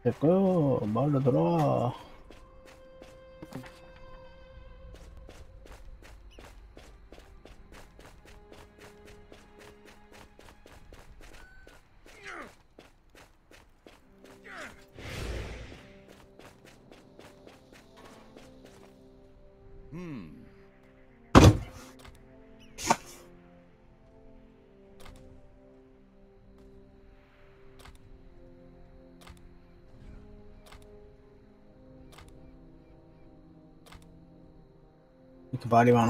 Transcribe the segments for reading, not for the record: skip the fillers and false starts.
됐고요. 마을로 돌아와. 이렇게 말이 많아.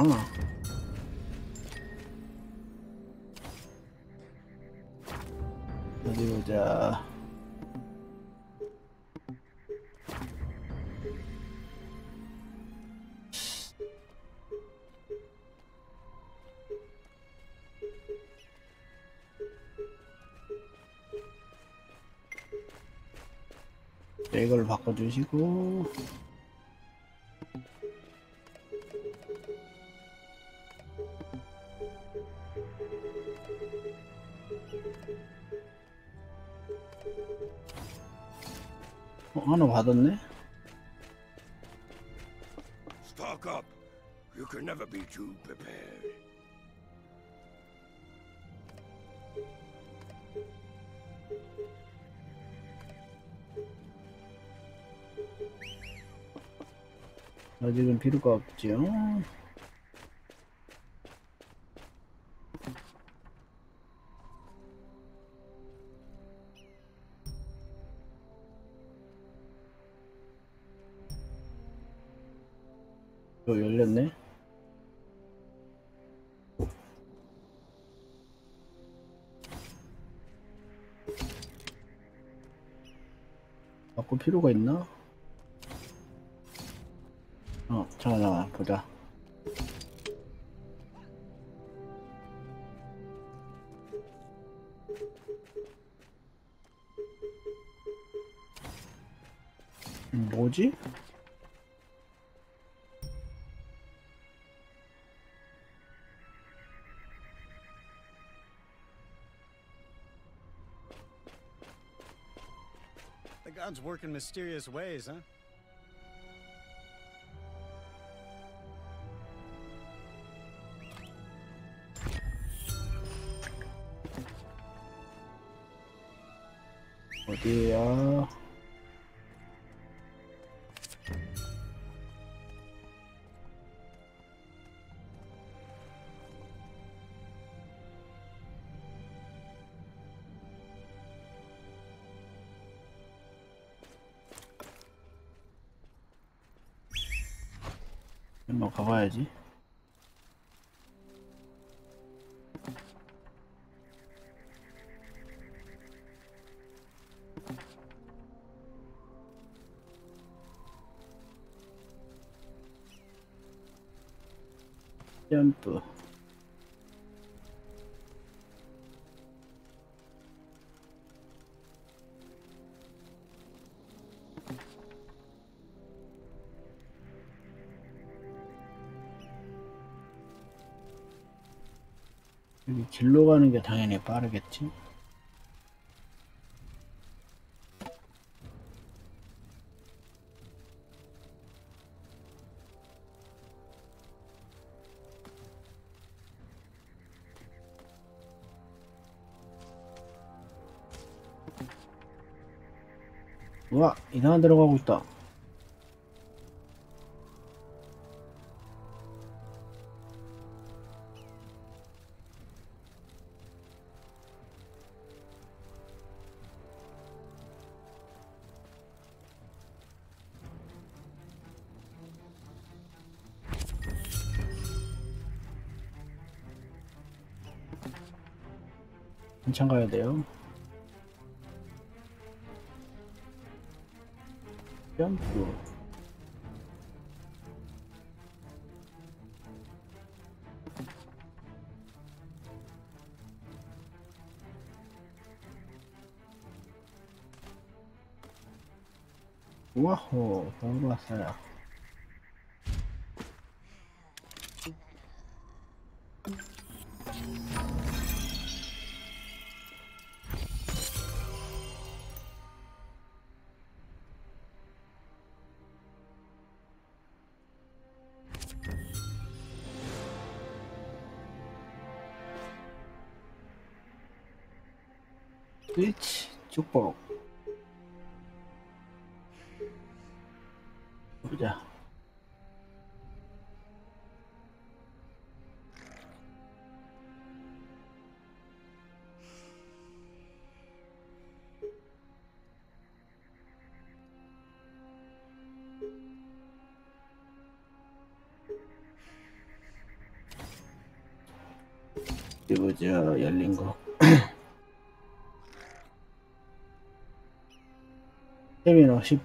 어디 보자. 이걸 바꿔주시고. 하나 받았네? Stock up. You can never be too prepared. 아직은 필요가 없지요. 이거 열렸네. 바꿀 필요가 있나? 잠깐만 보자. 뭐지? The gods work in mysterious ways, huh? 어디야? 한번 가봐야지. 점프. 여기 길로 가는 게 당연히 빠르겠지? 우와, 이상한 데로 가고 있다. 한참 가야 돼요. 점프. 와호, 바로 왔어요. 스위치 축복. 보자. 어디 보자. 열린 거. 세미너 10.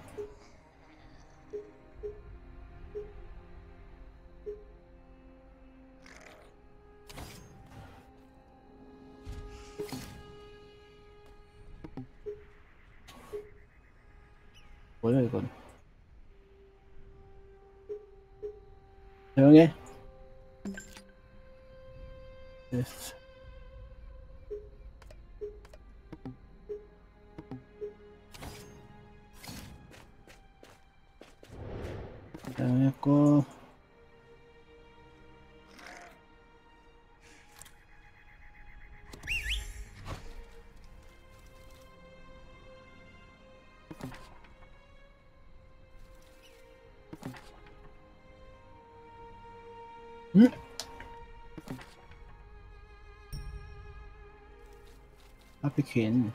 뭐야 이건? 조용해. 됐어. 조용했고. 응? 하피퀸.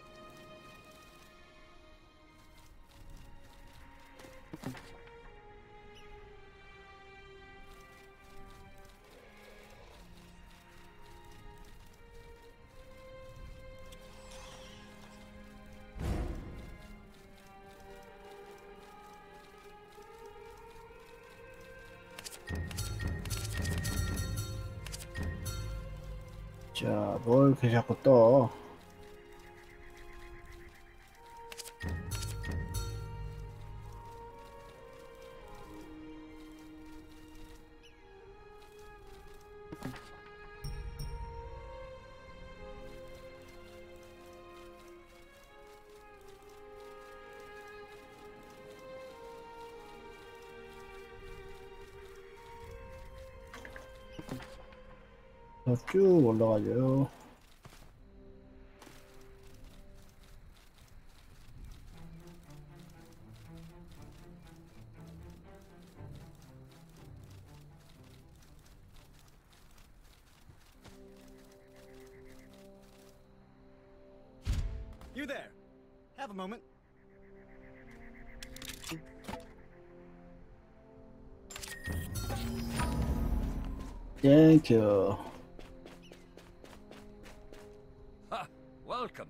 자, 뭘 이렇게 자꾸 떠? 쭉 올라가죠. You there. Have a moment. 땡큐. Ha! Welcome.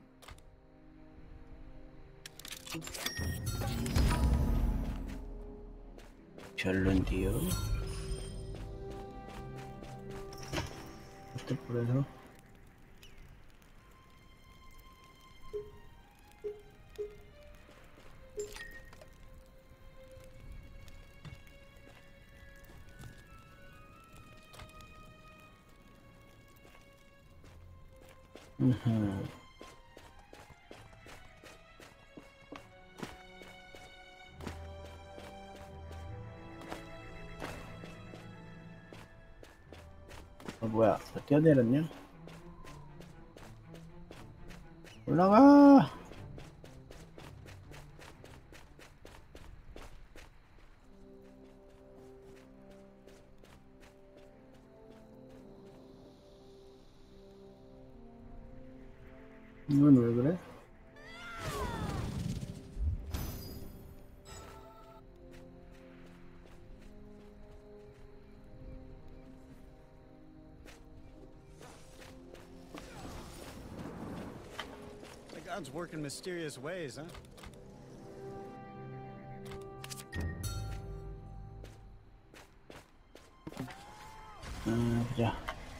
별론데요. 어때 그래서? 음. 뭐야? 뛰어내렸냐? 올라가! 이건 왜 그래? The gods work in mysterious ways, huh? 보자.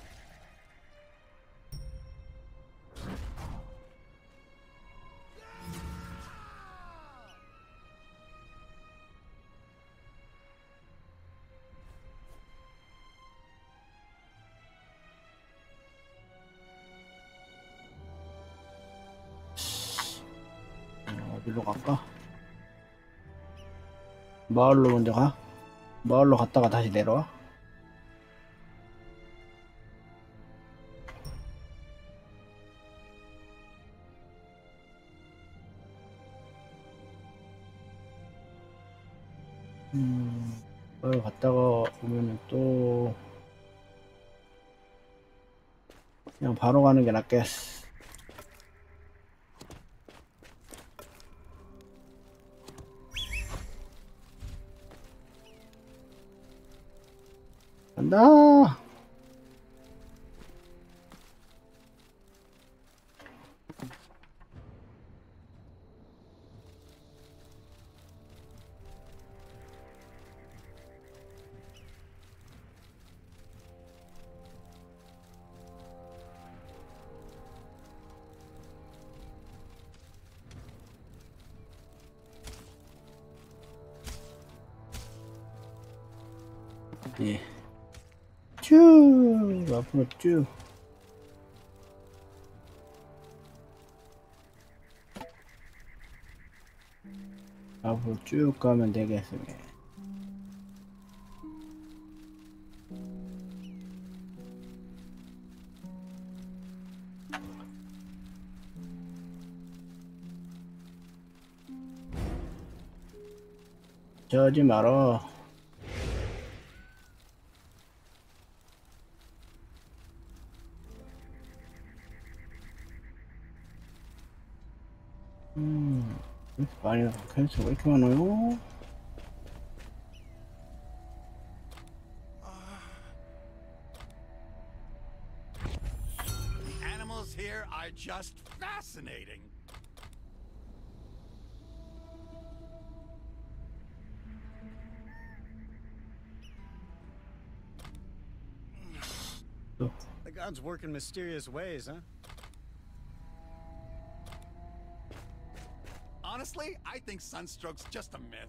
어디로 갈까? 마을로 먼저 가? 마을로 갔다가 다시 내려와? 거기 갔다가 오면은 또 그냥 바로 가는 게 낫겠어. 간다. 예. 쭉 앞으로 쭉. 앞으로 쭉 가면 되겠습니다. 저지 말어. 왜 이렇게 많이 캔슬 왜 이렇게 많아요? The animals here are just fascinating. The gods work in mysterious ways, huh? Honestly, I think sunstroke's just a myth.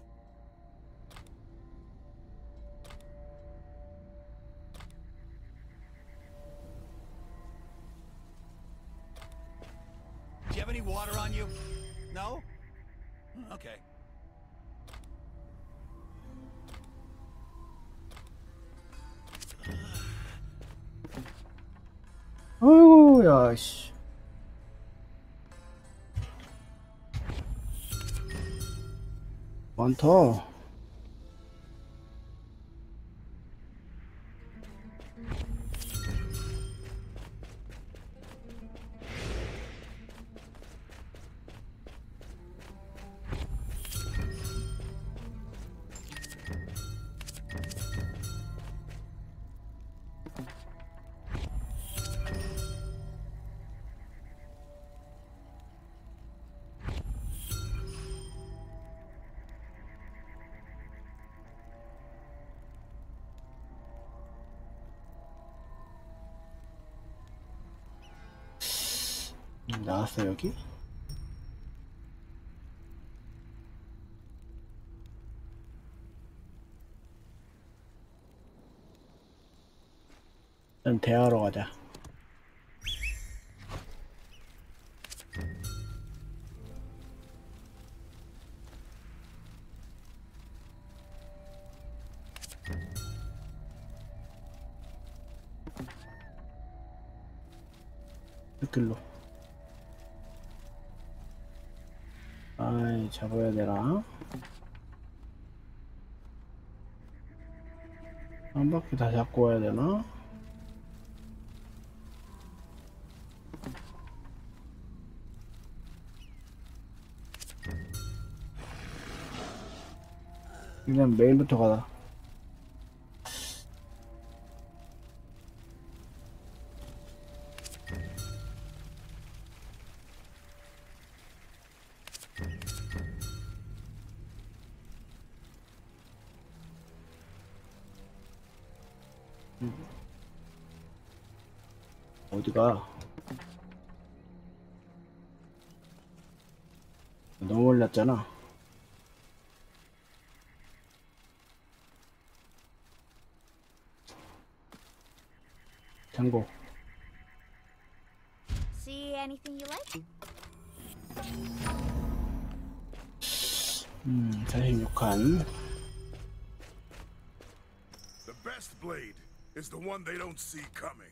Do you have any water on you? No? Okay. 아이고, 야, 씨. 많다. 나왔어, 여기? 일단 대화하러 가자. 이 길로. 아이, 잡아야 되나? 한 바퀴 다 잡고 와야 되나? 그냥 메인부터 가자. 어디가? 너무 올랐잖아. 참고. See anything you like? 46칸. The best blade is the one they don't see coming.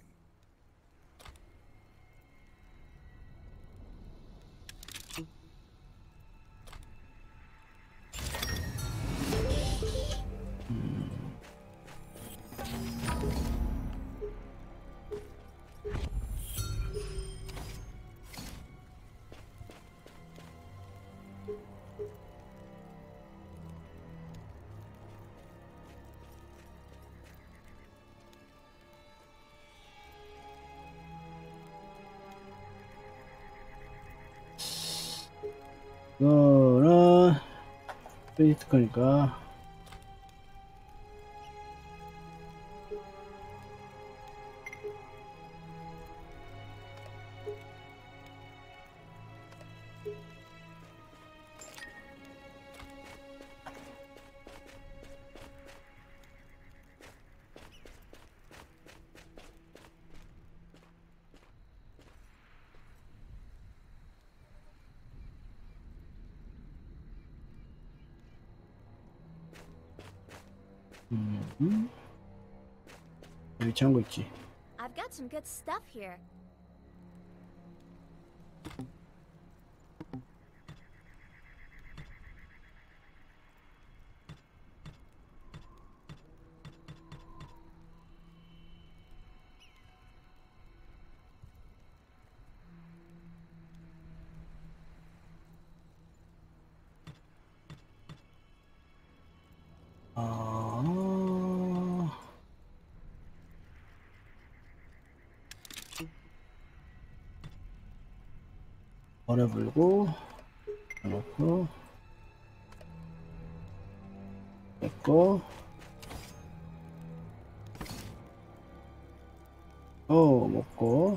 스페이스 거니까. 여기 창고 있지. I've got some good stuff here. 버려 불고 넣고 뺐고 먹고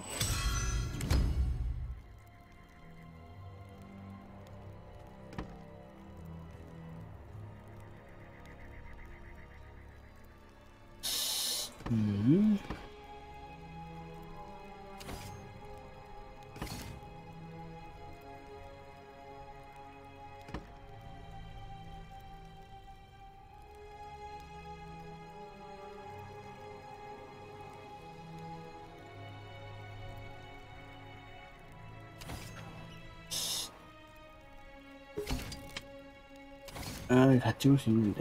다 찍을 수 있는데.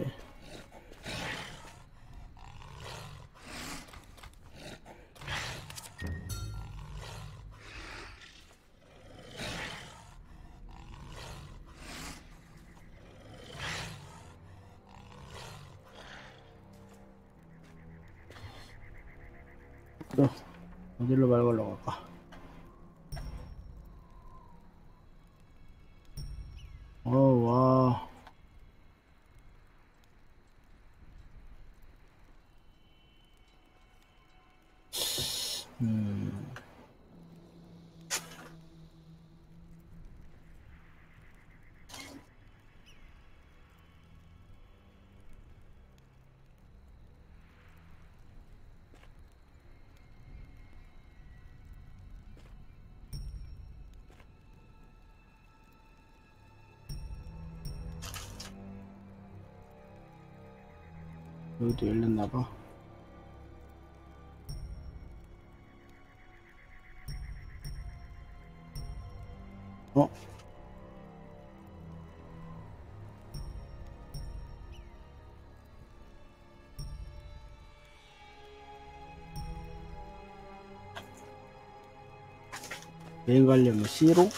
또 어디로 말 걸러 갈까? 와. 여기도 열렸나봐. 여행 가려면 C로?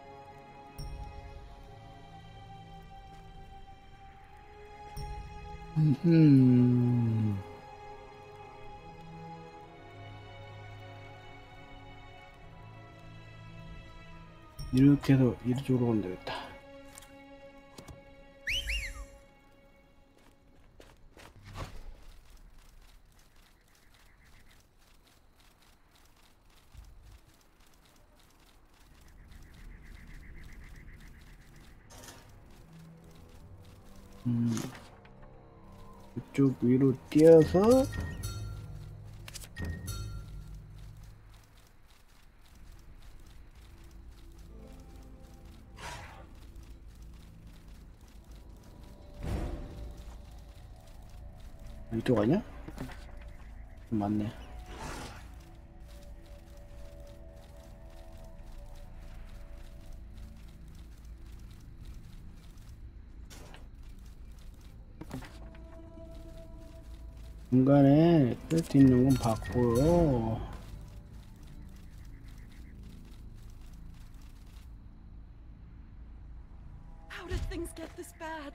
이렇게 해서 이쪽으로 가면 되겠다. 이쪽 위로 뛰어서 이쪽 아니야? 맞네. 중간에 끝 있는 건 봤고요. How did things get this bad?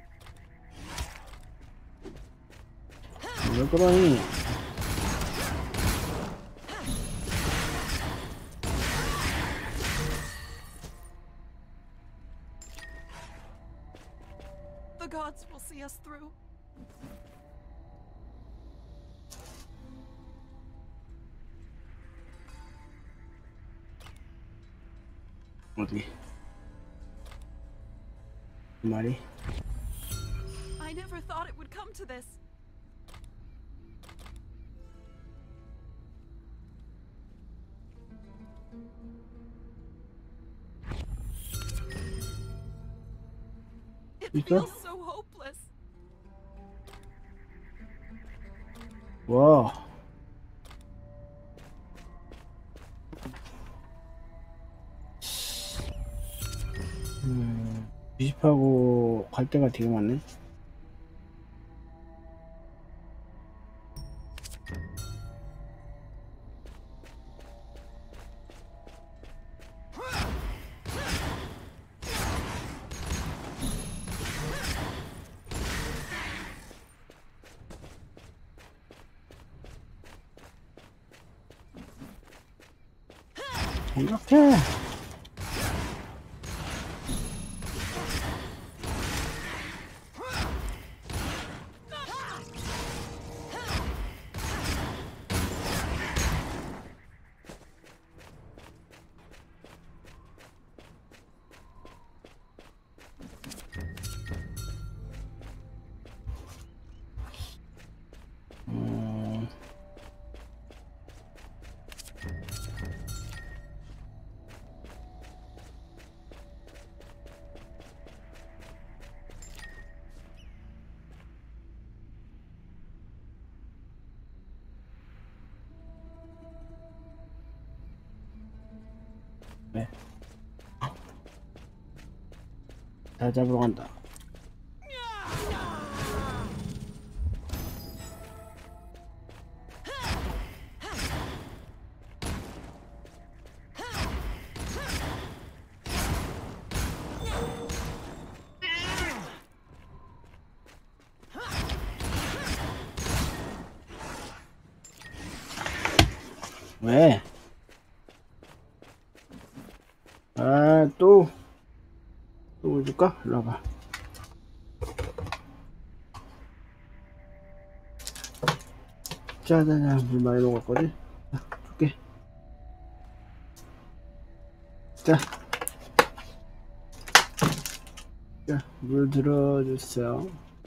왜 그러니? The gods will see us through. 어디? 그 말이? I never thought it would come to this. It Peter? feels so hopeless. 와. 비집하고 갈 데가 되게 많네. 이렇게. 네. 다 잡으러 간다. 왜? 아, 또 줄까? 일로 와봐. 짜자자, 물 많이 먹었거든? 자, 줄게. 자, 물 들어주세요.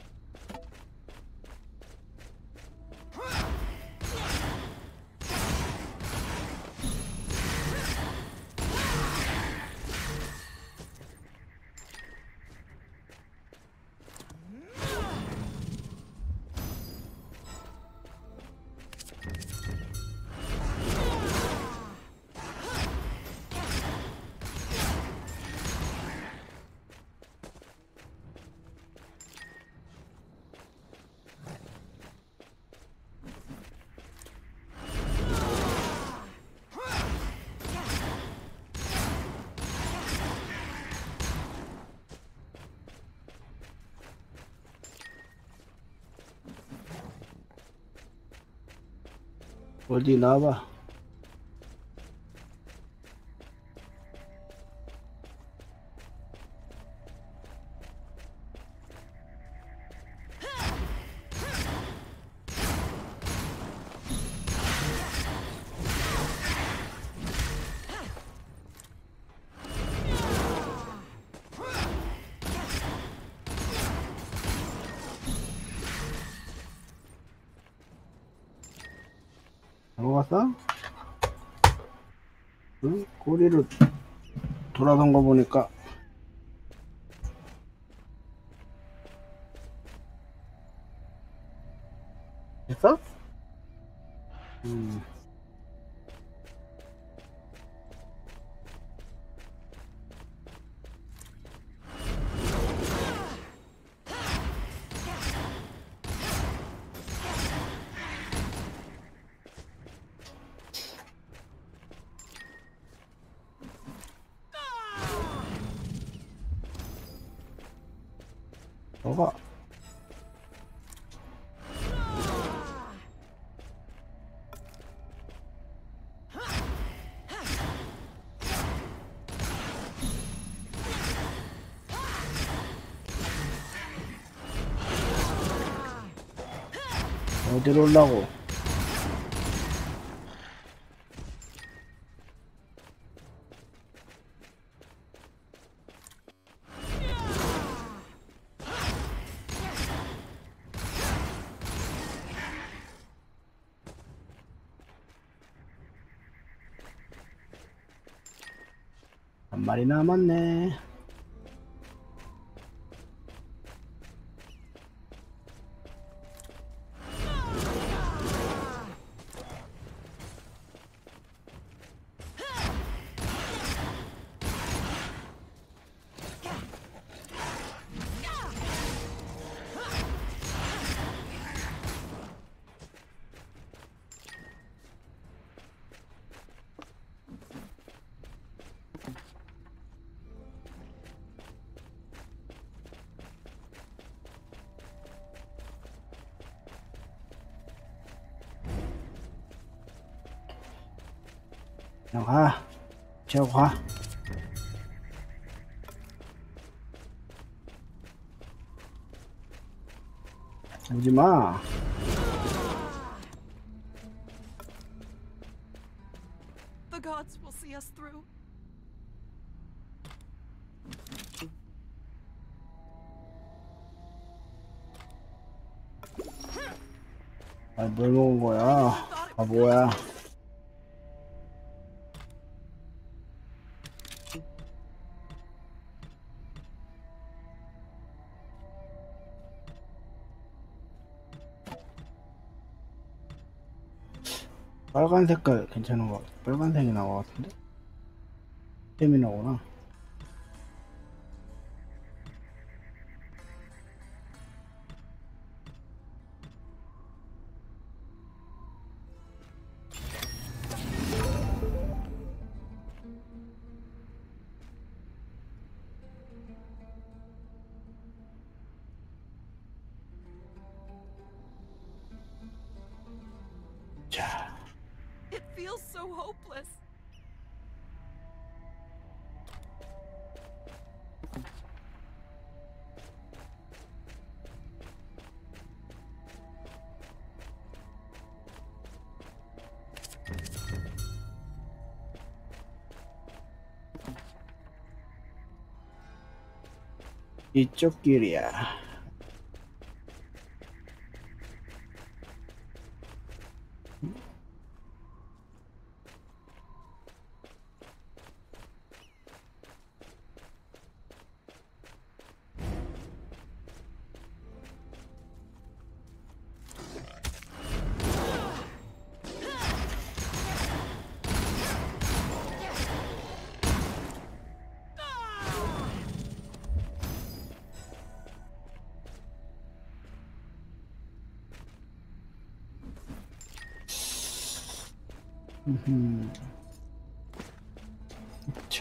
어디 나와봐. 넘어갔어? 응? 꼬리를 돌아선 거 보니까 됐어? 너가 어디로 올라고? 한 마리 남았네. 그냥 가. 지하고 가. 오지마. The gods will see us through. 아, 뭘 먹은 거야? 아, 뭐야? 빨간 색깔 괜찮은 거 같아. 빨간색이 나온 것 같은데? 스태미나구나. 자, It feels so hopeless. 이쪽 길이야. 자.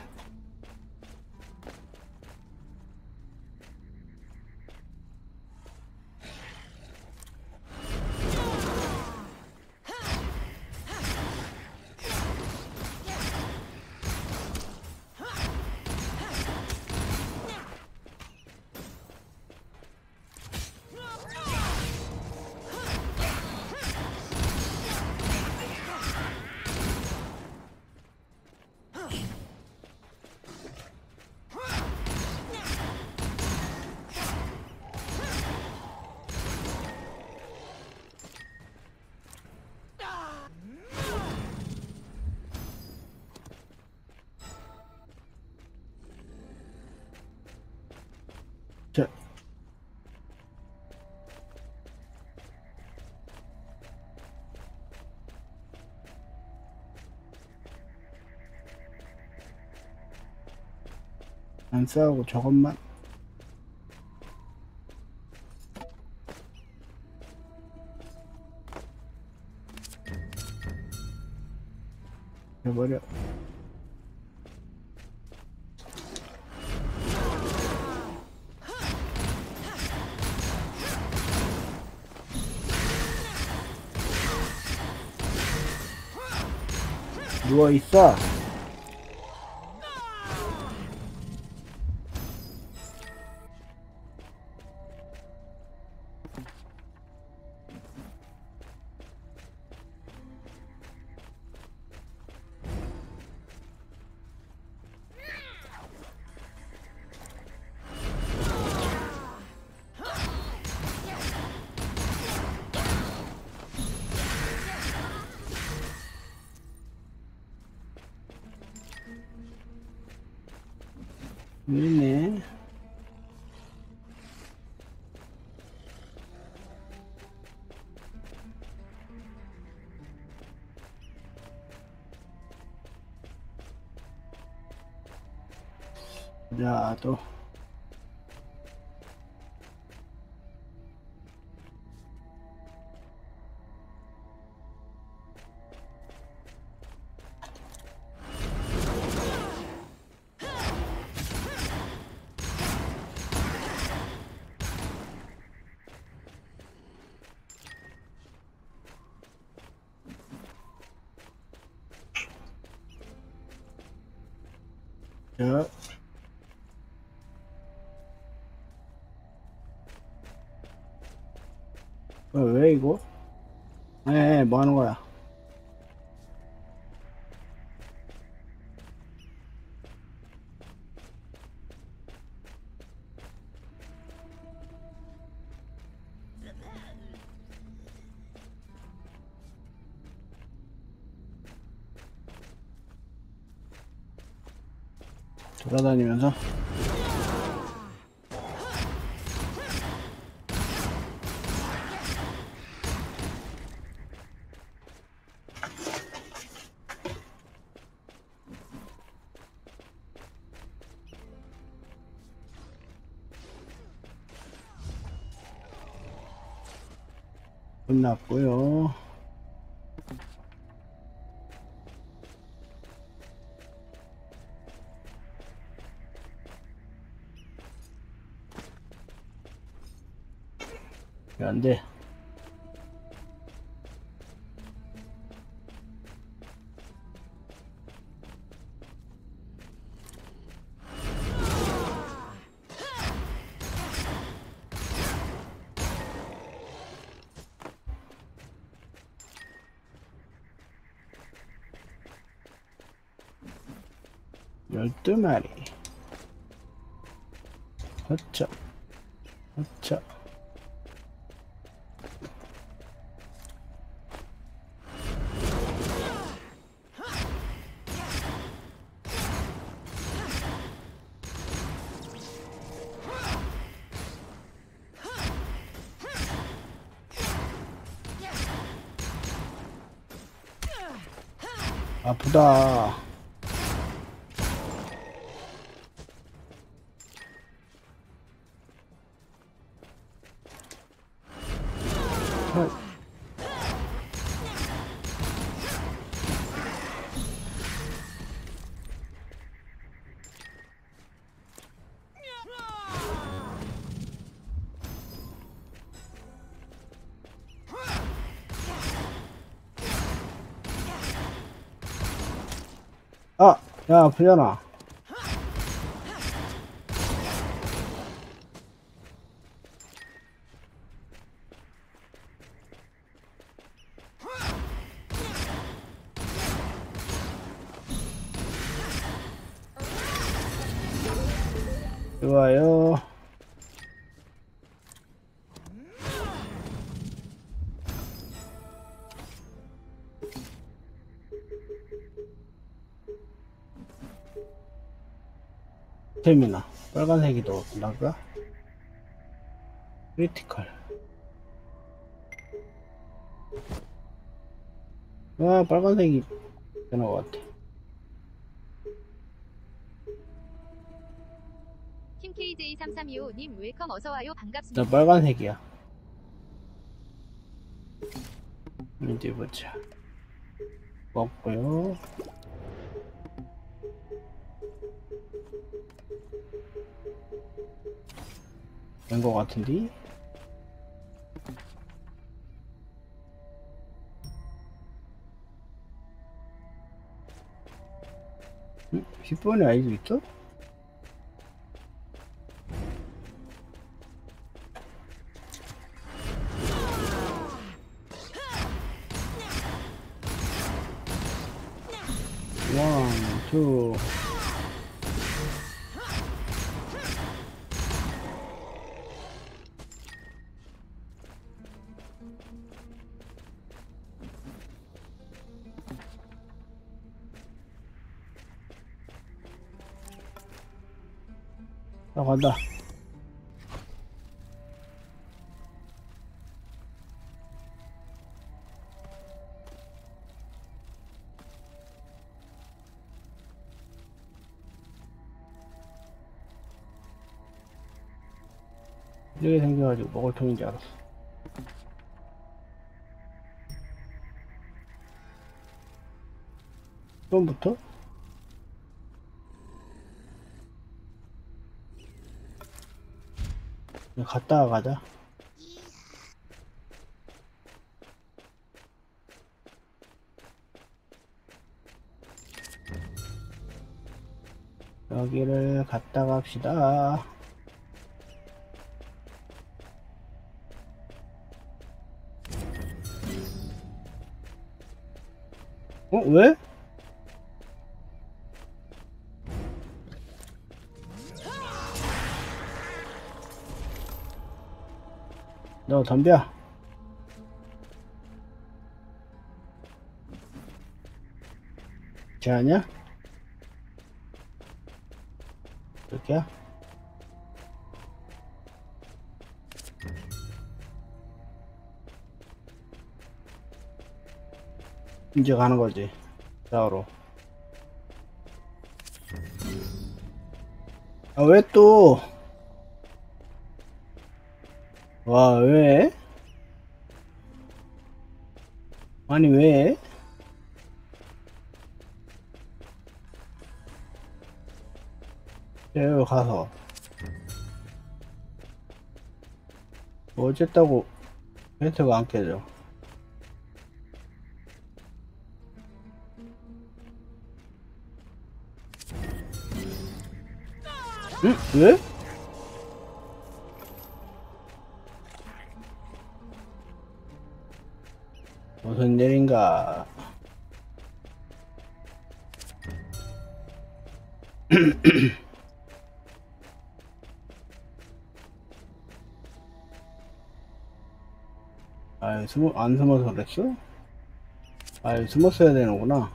자. 안 싸우고 저것만. 해버려. 누워 있어. 있네. 자, 또. 자. 왜 이거? 뭐 하는 거야? 돌아다니면서 끝났고요. 안 돼. 열두 마리. 허차. 허차. 아프다. 아, 야, 아프잖아. 좋아요. 스태미나 빨간색이 더 나가? 크리티컬. 와, 빨간색이 되는 것 같아. 팀 KJ3325님 웰컴 어서와요. 반갑습니다. 나 빨간색이야. 이제 보자. 먹고요. 된 것 같은데? 응? 10번에 아이도 있어? 원, 투. 간다. 이렇게 생겨가지고 먹을 통인 줄 알았어. 처음부터? 그냥 갔다가 가자. 여기를 갔다 갑시다. 왜? 너 덤벼. 쟤 아니야? 이렇게야? 이제 가는 거지. 싸우러. 아, 왜 또? 와, 왜? 아니, 왜? 여기 가서 뭐 어쨌다고 멘트가 안 깨져. 응? 왜? 무슨 일인가? 아유, 안 숨어서 그랬어? 아유, 숨었어야 되는구나.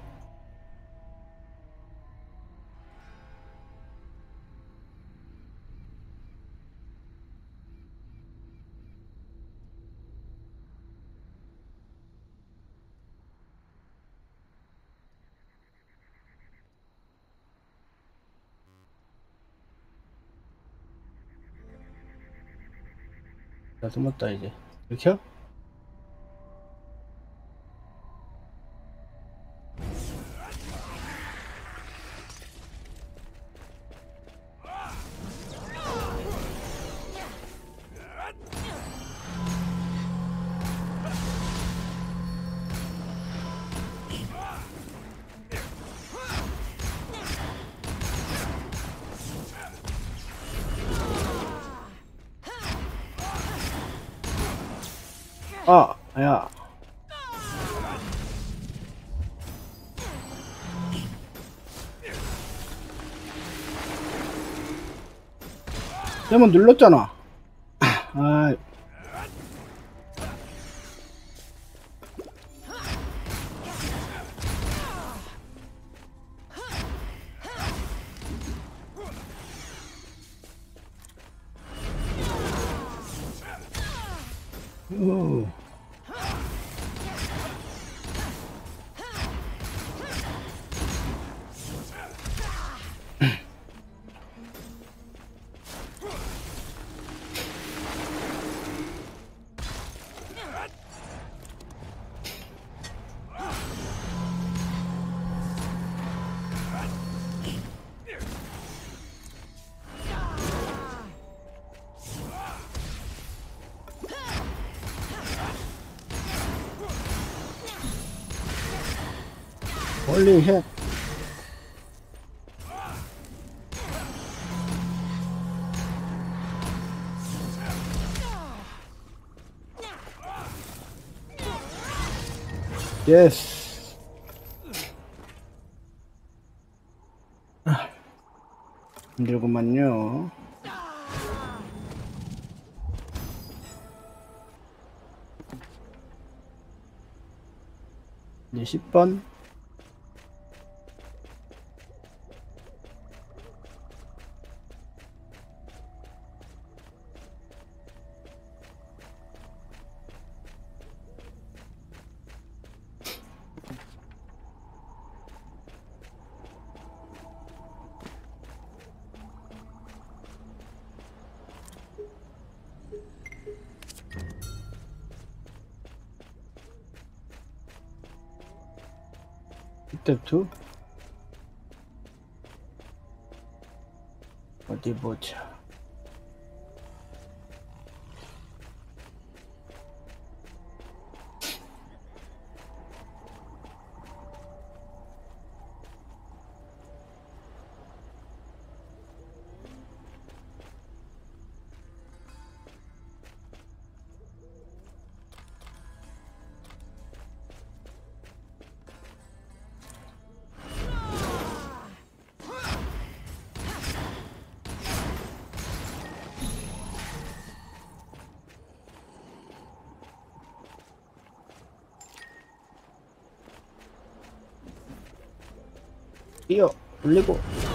나 숨었다, 이제. 이렇게? 아, 야. 한번 눌렀잖아. 아. 오. 홀리 쉣. 예스. 힘들구만요. 이제 10번. 스텝 2? 어디 보자. 뛰어 올리고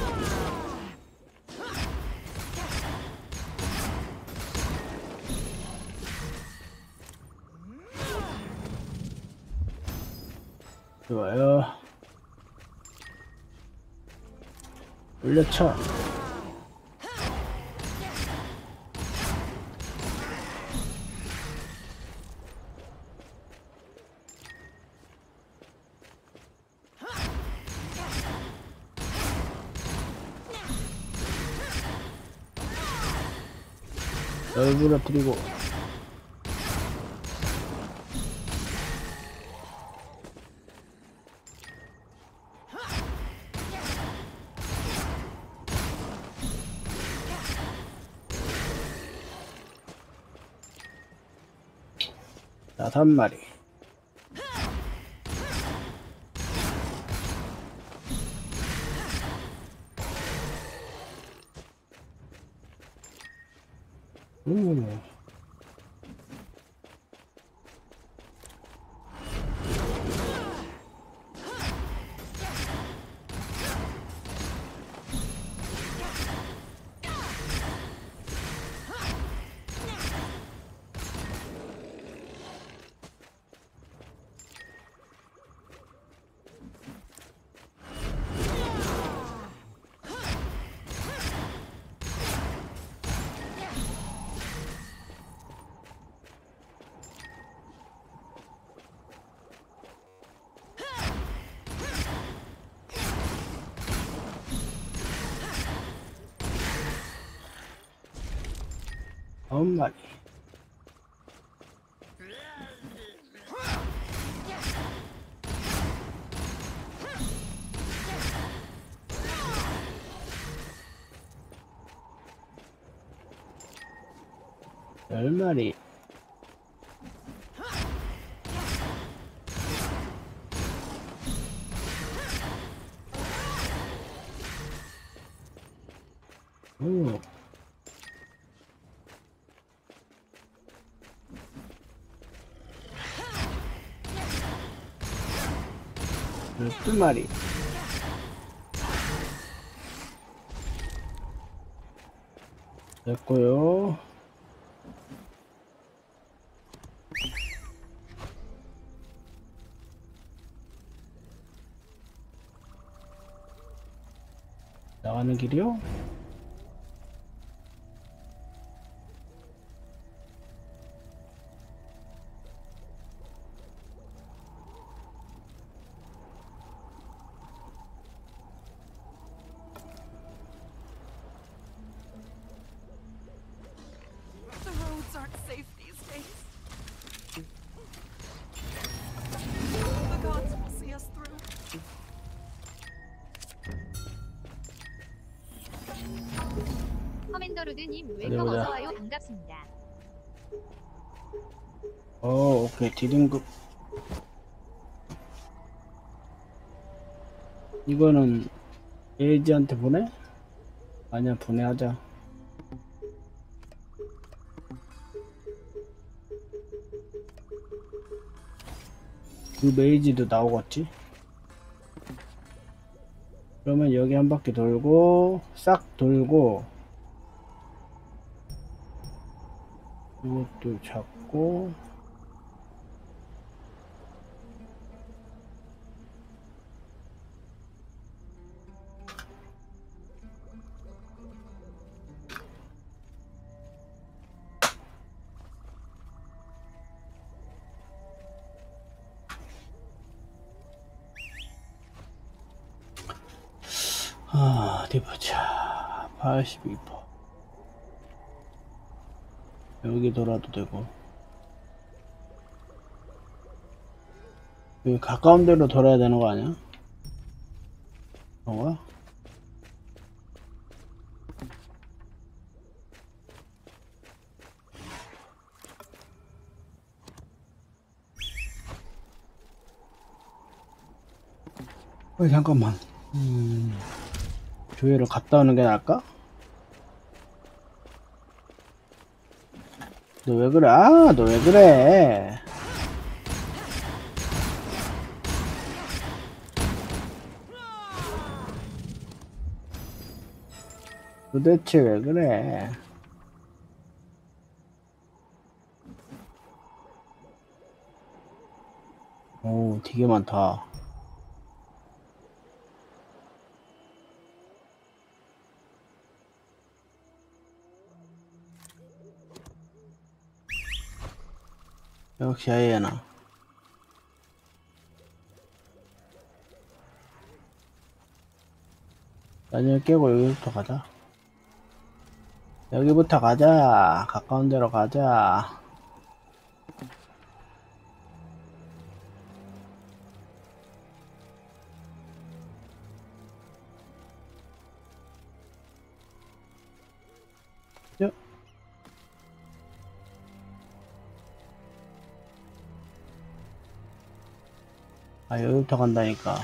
좋아요. 올려쳐. 얼굴을 부리고 다섯 마리. 아홉 마리. 열 마리. 오. 12마리. 됐고요. 나가는 길이요? The roads aren't safe these days. The gods will see us through. 커맨더로드님 웰컴 보자. 어서와요. 반갑습니다. 오케이. D등급. 이거는 에이지한테 보내? 아니야, 보내하자. 그 메이지도 나오겠지? 그러면 여기 한 바퀴 돌고 싹 돌고 이것도 잡고 어디 보자. 82%. 여기 돌아도 되고. 여기 가까운 데로 돌아야 되는 거 아니야? 그런가? 잠깐만. 교회를 갔다 오는 게 나을까? 너 왜 그래? 아, 너 왜 그래? 도대체 왜 그래? 오, 되게 많다. 역시 아이야나. 나중에 깨고 여기부터 가자. 여기부터 가자. 가까운 데로 가자. 요. 아, 여기부터 간다니까.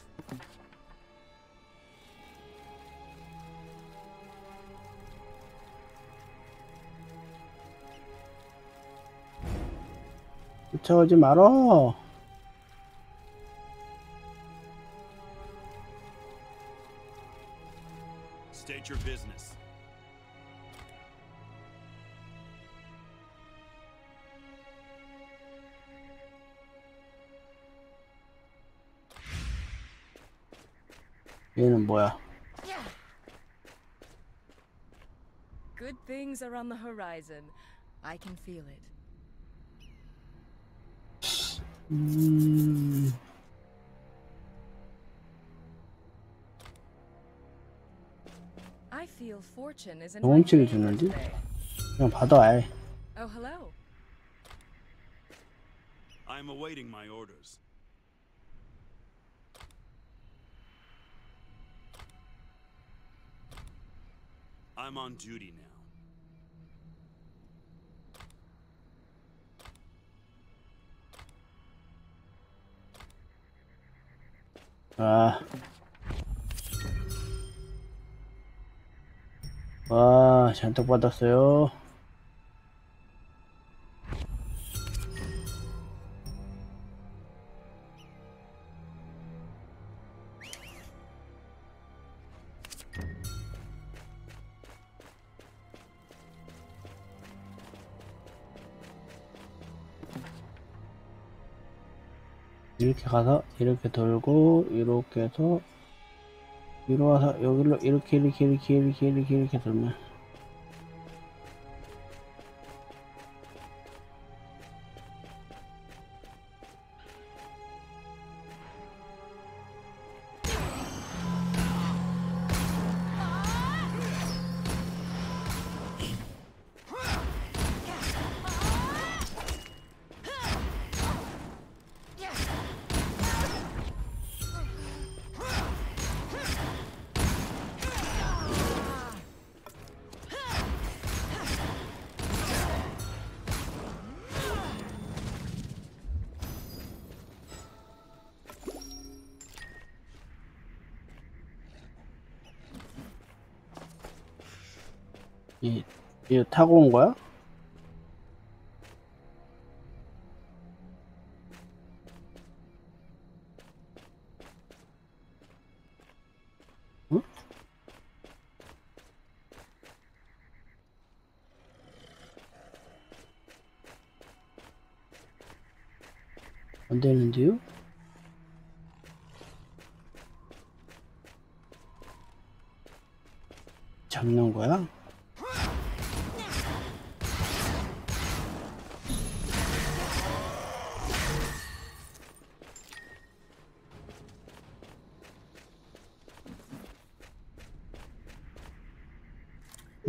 쫓아오지 말어. State your business. 얘는 뭐야? Good things are on the horizon. I can feel it. I feel fortune is in my 경험치를 favor 주는데? today. 그냥 받아, 아이. Oh, hello. I'm awaiting my orders. I'm on duty now. 아. 와, 잔뜩 받았어요. 이렇게 가서 이렇게 돌고 이렇게 해서 위로 와서 여기로 이렇게 돌면 얘 타고 온 거야? 응? 안 되는데요? 잡는 거야?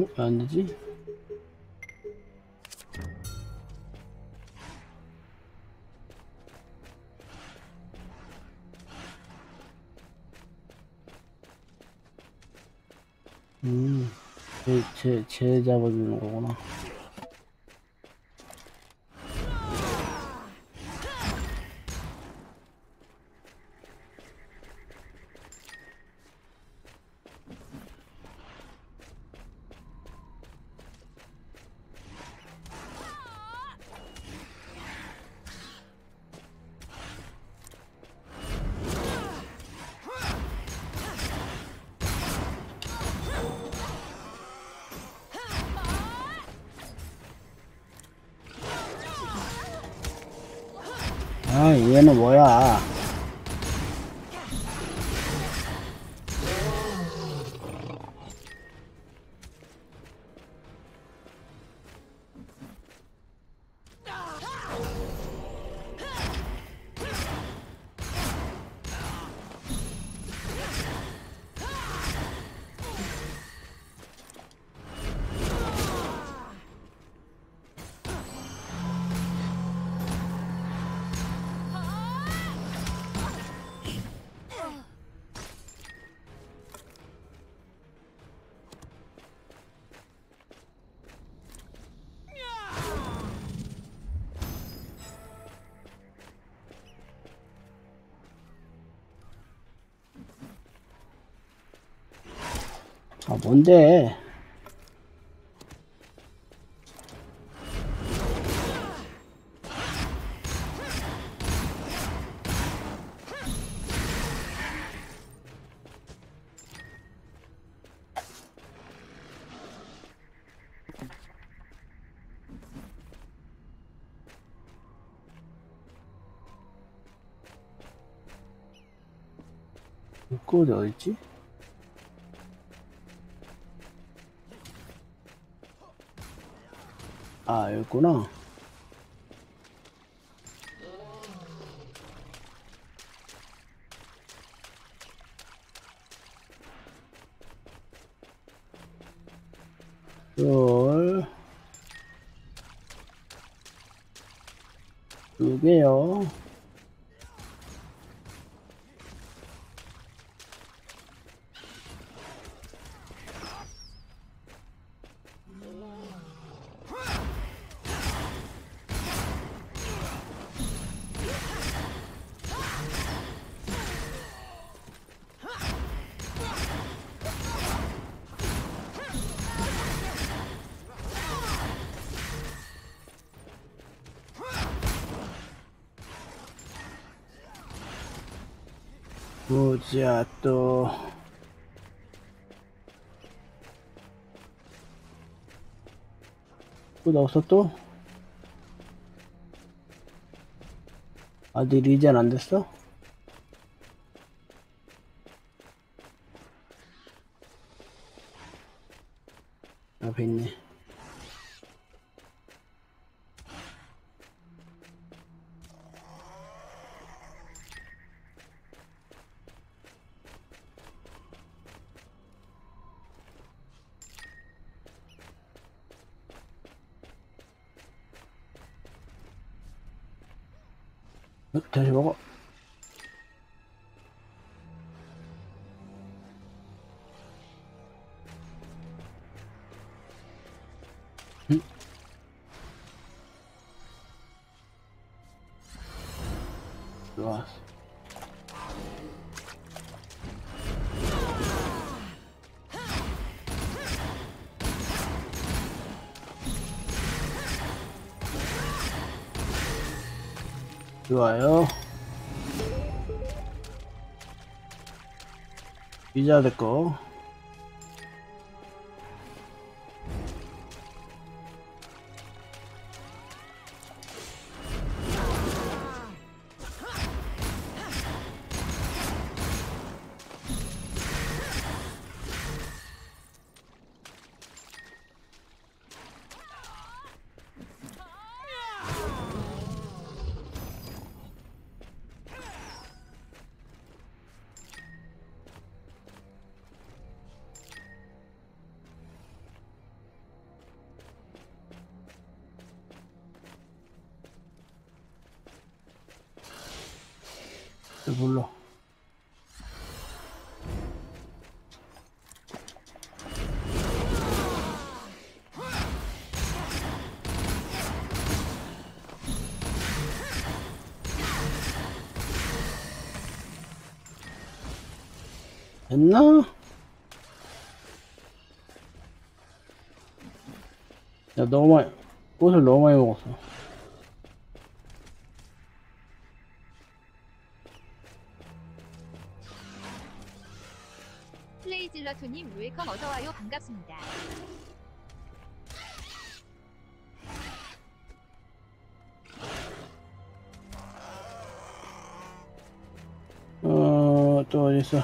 왜 안 되지? 쟤 잡아주는 거구나. 아, 얘는 뭐야? 아, 뭔데? 꿀이 어딨지? 아, 여기 있구나. 두 개요. 보자, 또. 또 넣었어, 또? 아직 리젠 안 됐어? 앞에 있네. 다시 먹어. 응? 좋았어. 좋아요. 위자드 거. 몰라. 됐나? 야, 너무 많이, 꽃을 너무 많이 먹었어. 플레이질러투님 웰컴 어서와요 반갑습니다. 또 어딨어?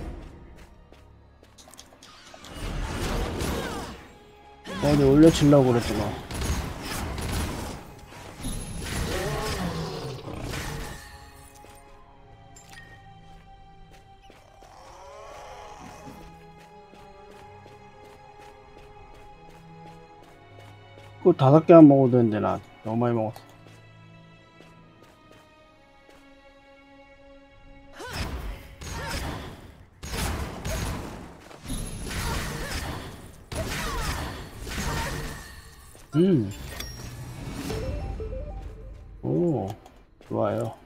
어디 올려치려고 그랬더만. 그거 5개만 먹어도 되는데 나 너무 많이 먹었어. 오, 좋아요.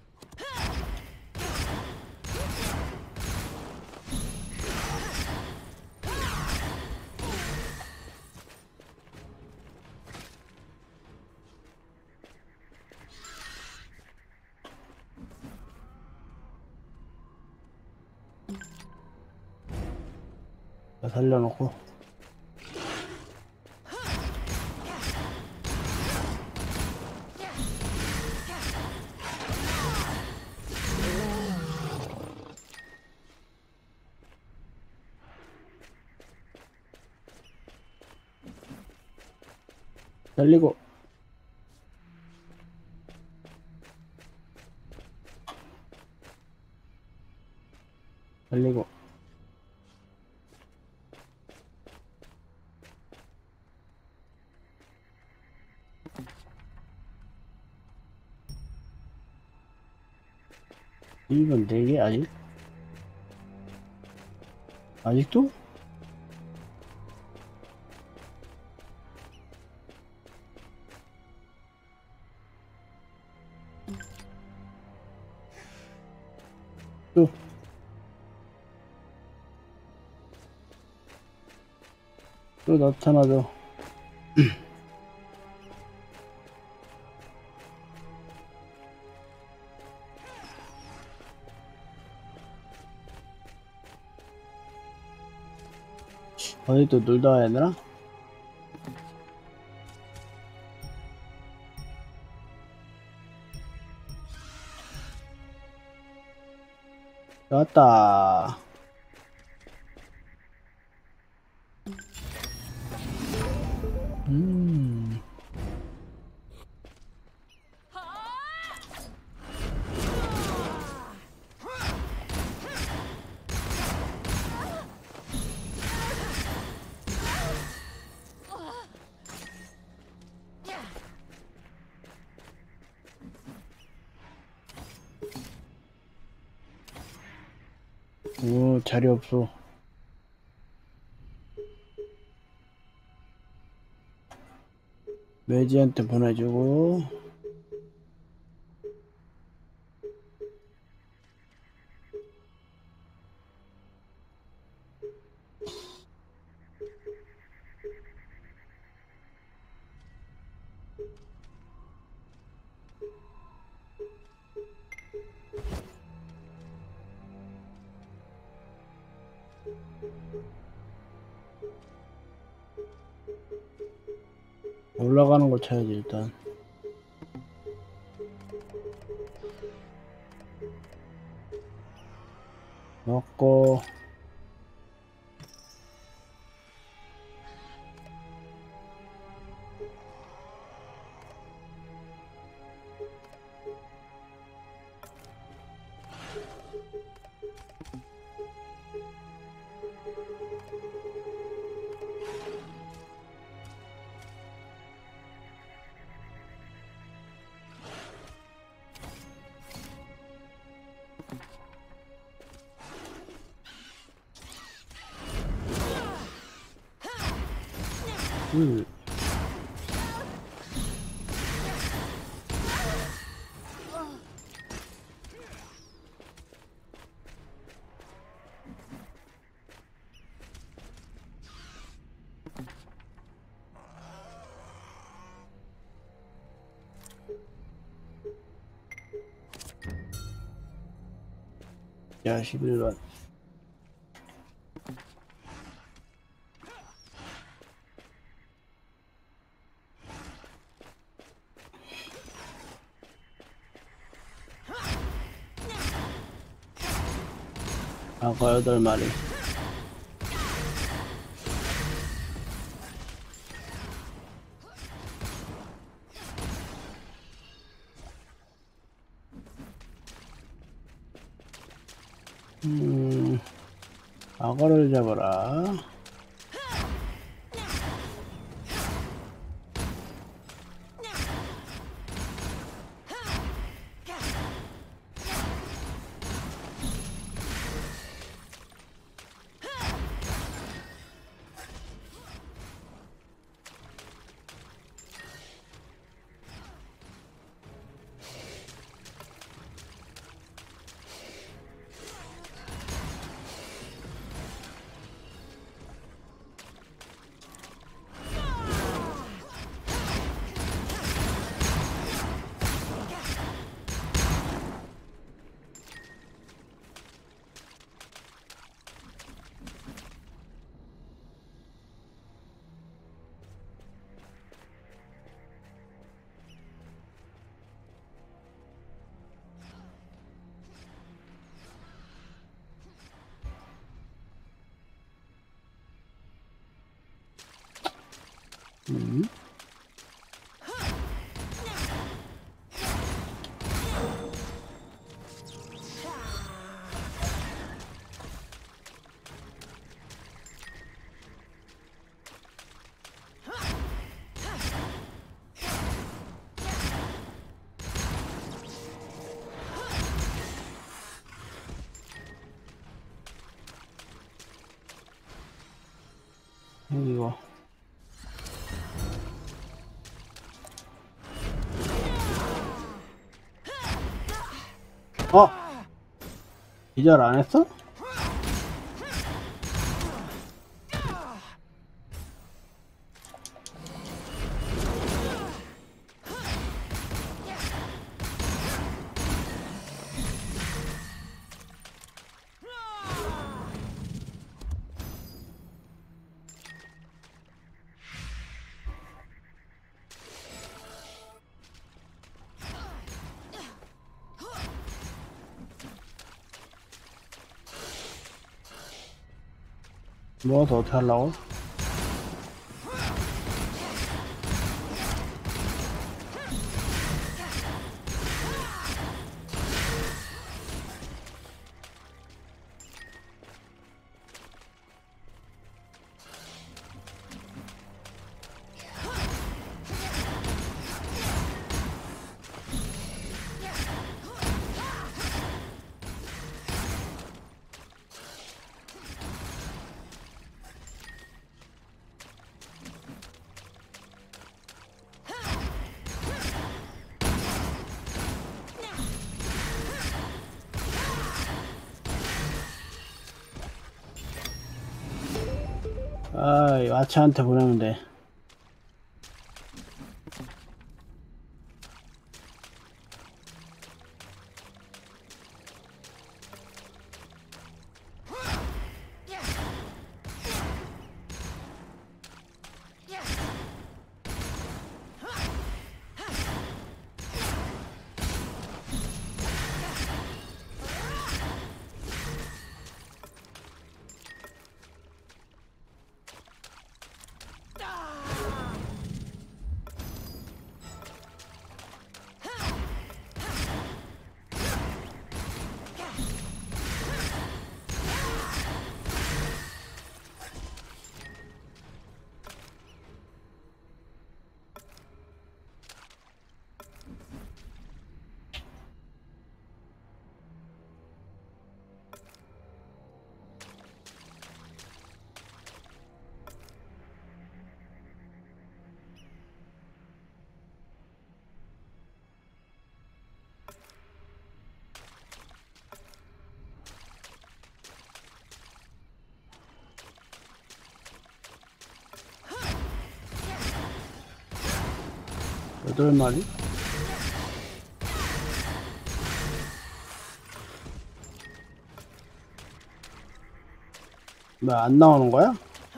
다 살려놓고. 살리고. 살리고. 이건 4개 아직? 아직도? 또 나타나죠. 어디 또 놀다 와야 되나? 왔다. 오, 자리 없어. 매지한테 보내주고. 올라가는 거 쳐야지 일단. 먹고. 둘. 야, 11번. 아까 8마리. 악어를 잡아라. 이거. 기절 안 했어? 뭐 더 어떻게 하려고? 아, 아차한테 보내면 돼. 8마리? 왜 안 나오는 거야?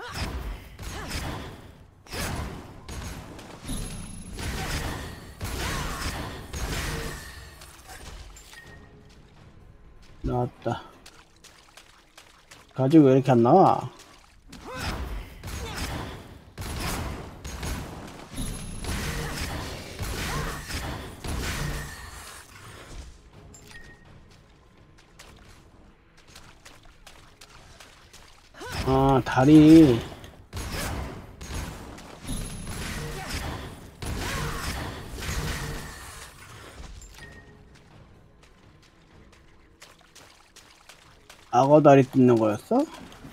나왔다. 가지고 왜 이렇게 안 나와? 아, 다리. 악어 다리 뜯는 거였어?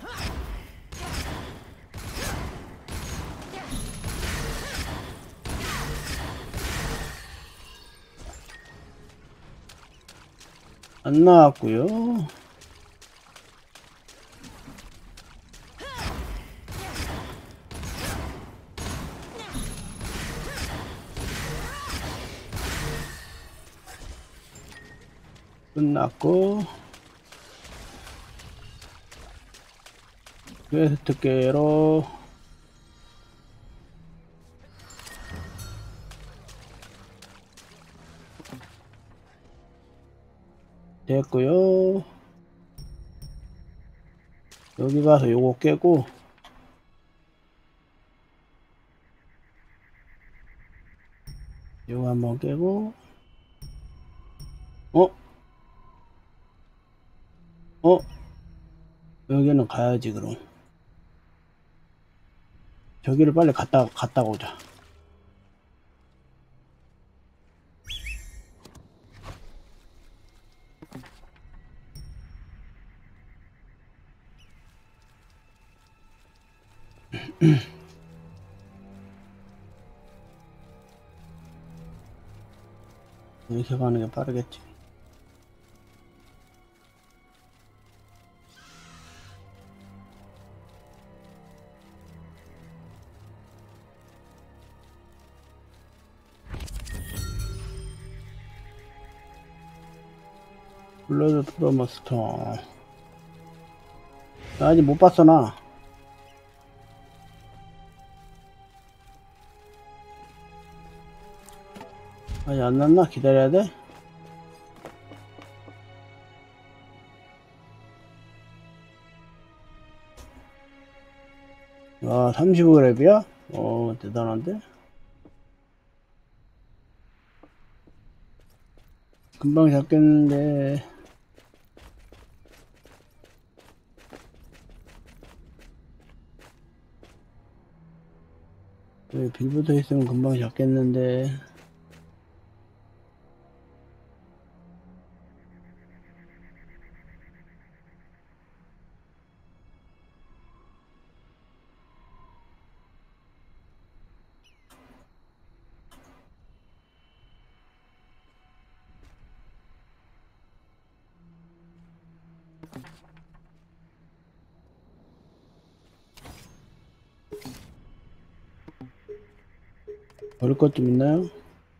안 나왔고요. 끝났고 퀘스트 깨로 됐고요. 여기 가서 요거 깨고 요거 한번 깨고 여기는 가야지. 그럼 저기를 빨리 갔다 오자. 이렇게 가는 게 빠르겠지. 블러드 프로머스터 아직 못 봤어. 나 아직 안 났나? 기다려야 돼? 와, 35그랩이야? 대단한데? 금방 잡겠는데. 빌 붙어 있으면 금방 잡겠는데. 버릴 것 좀 있나요?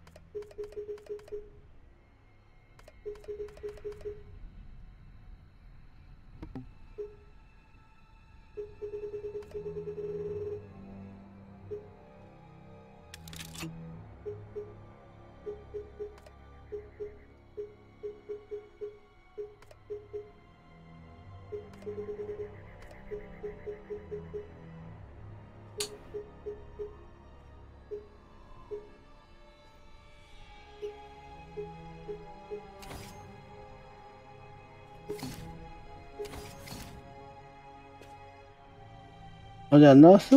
아직 안 나왔어?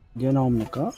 이제 나옵니까?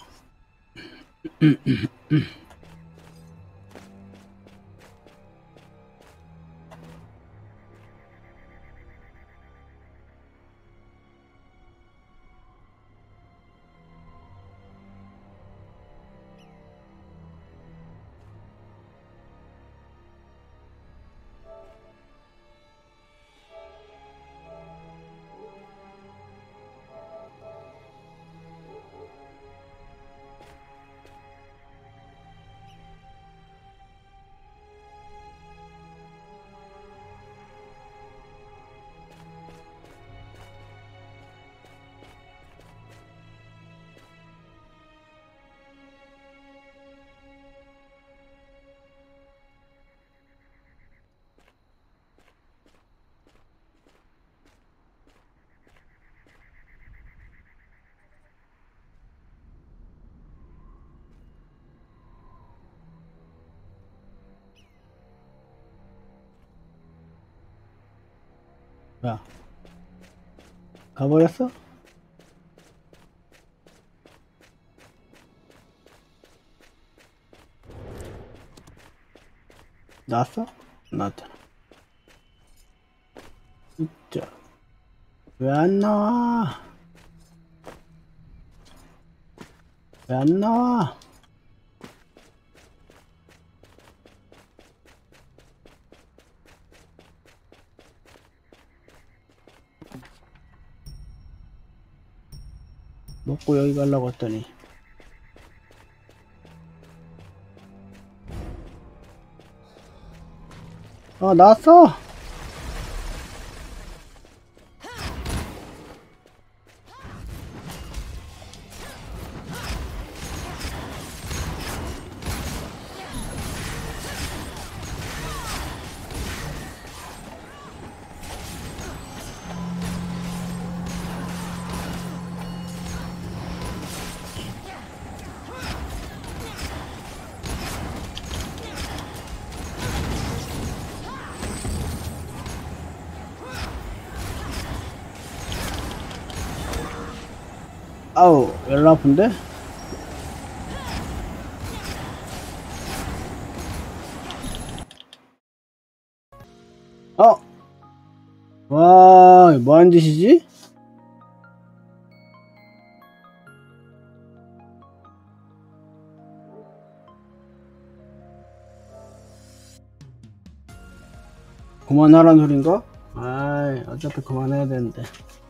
야, 가버렸어? 나왔어? 나왔잖아. 진짜 왜 안 나와? 왜 안 나와? 먹고 여기 가려고 했더니 나왔어! 아우, 열나 아픈데? 와, 뭐하는 짓이지? 그만하란 소린가? 아이, 어차피 그만해야 되는데.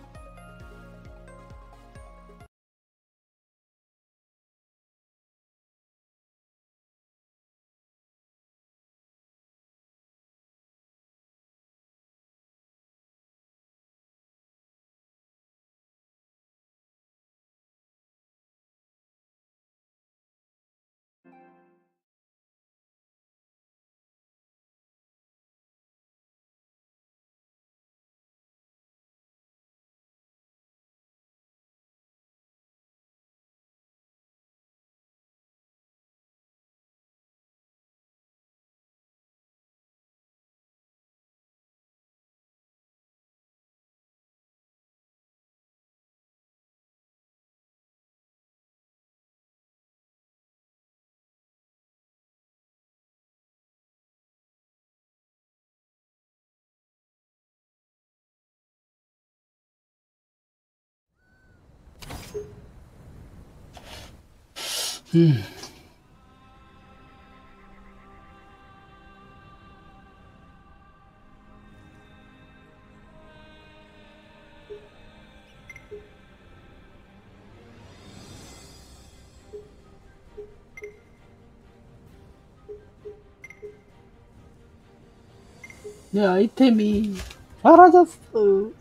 내 아이템이 사라졌어.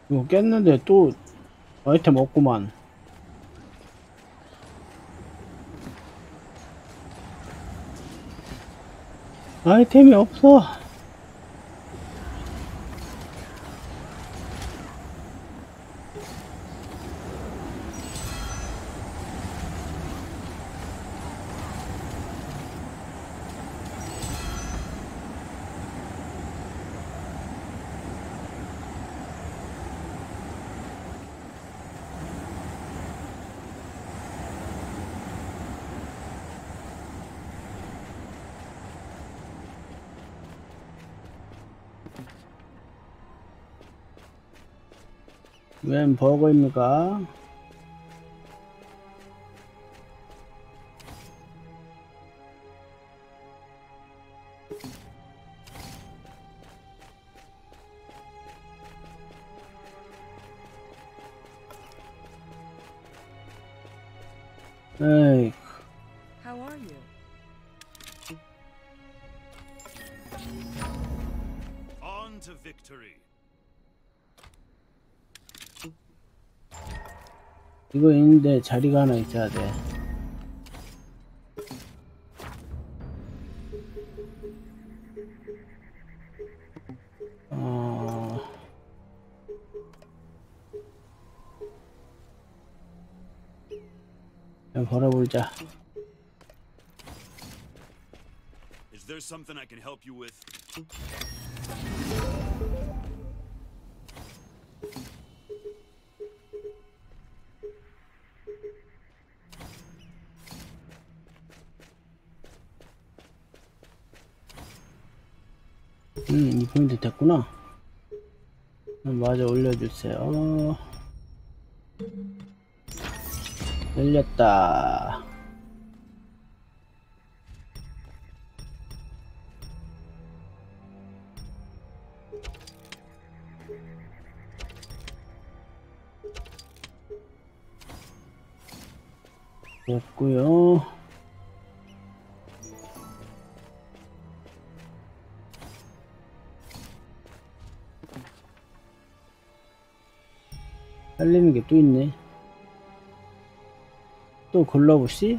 이거 깼는데 또 아이템 없구만. 아이템이 없어. 웬 버거입니까? 에이, How are you? On to victory. 이거 있는데 자리가 하나 있어야 돼. 그냥 걸어보자. Is there something I can help you with? 이 포인트 됐구나. 맞아, 올려주세요. 열렸다. 됐고요. 살리는 게 또 있네. 또 글러브씨?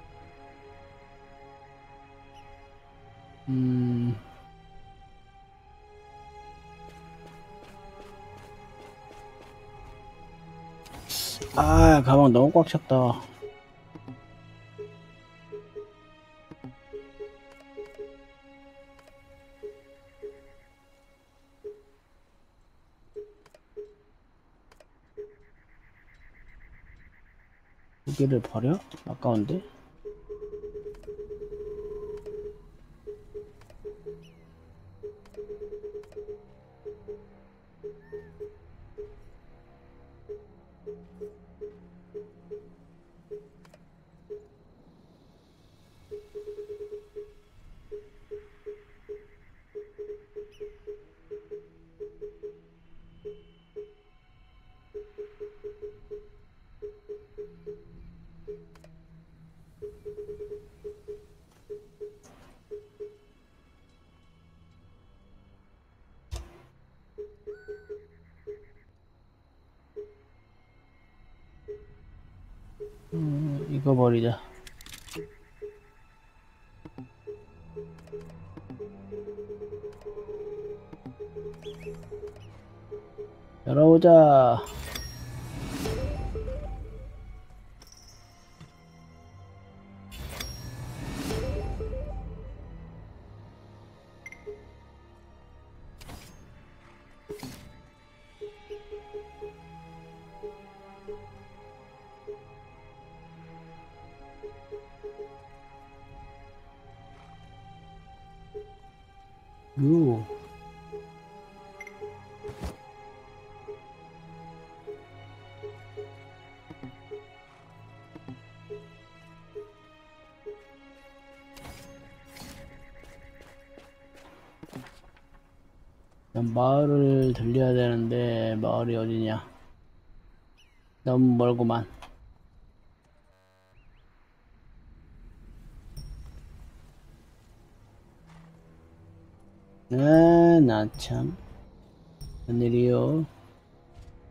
아, 가방 너무 꽉 찼다. 두 개를 버려? 아까운데? 이거 버리자. 열어보자. 요. 마을을 들려야 되는데 마을이 어디냐? 너무 멀구만. 나 참. 웬일이요?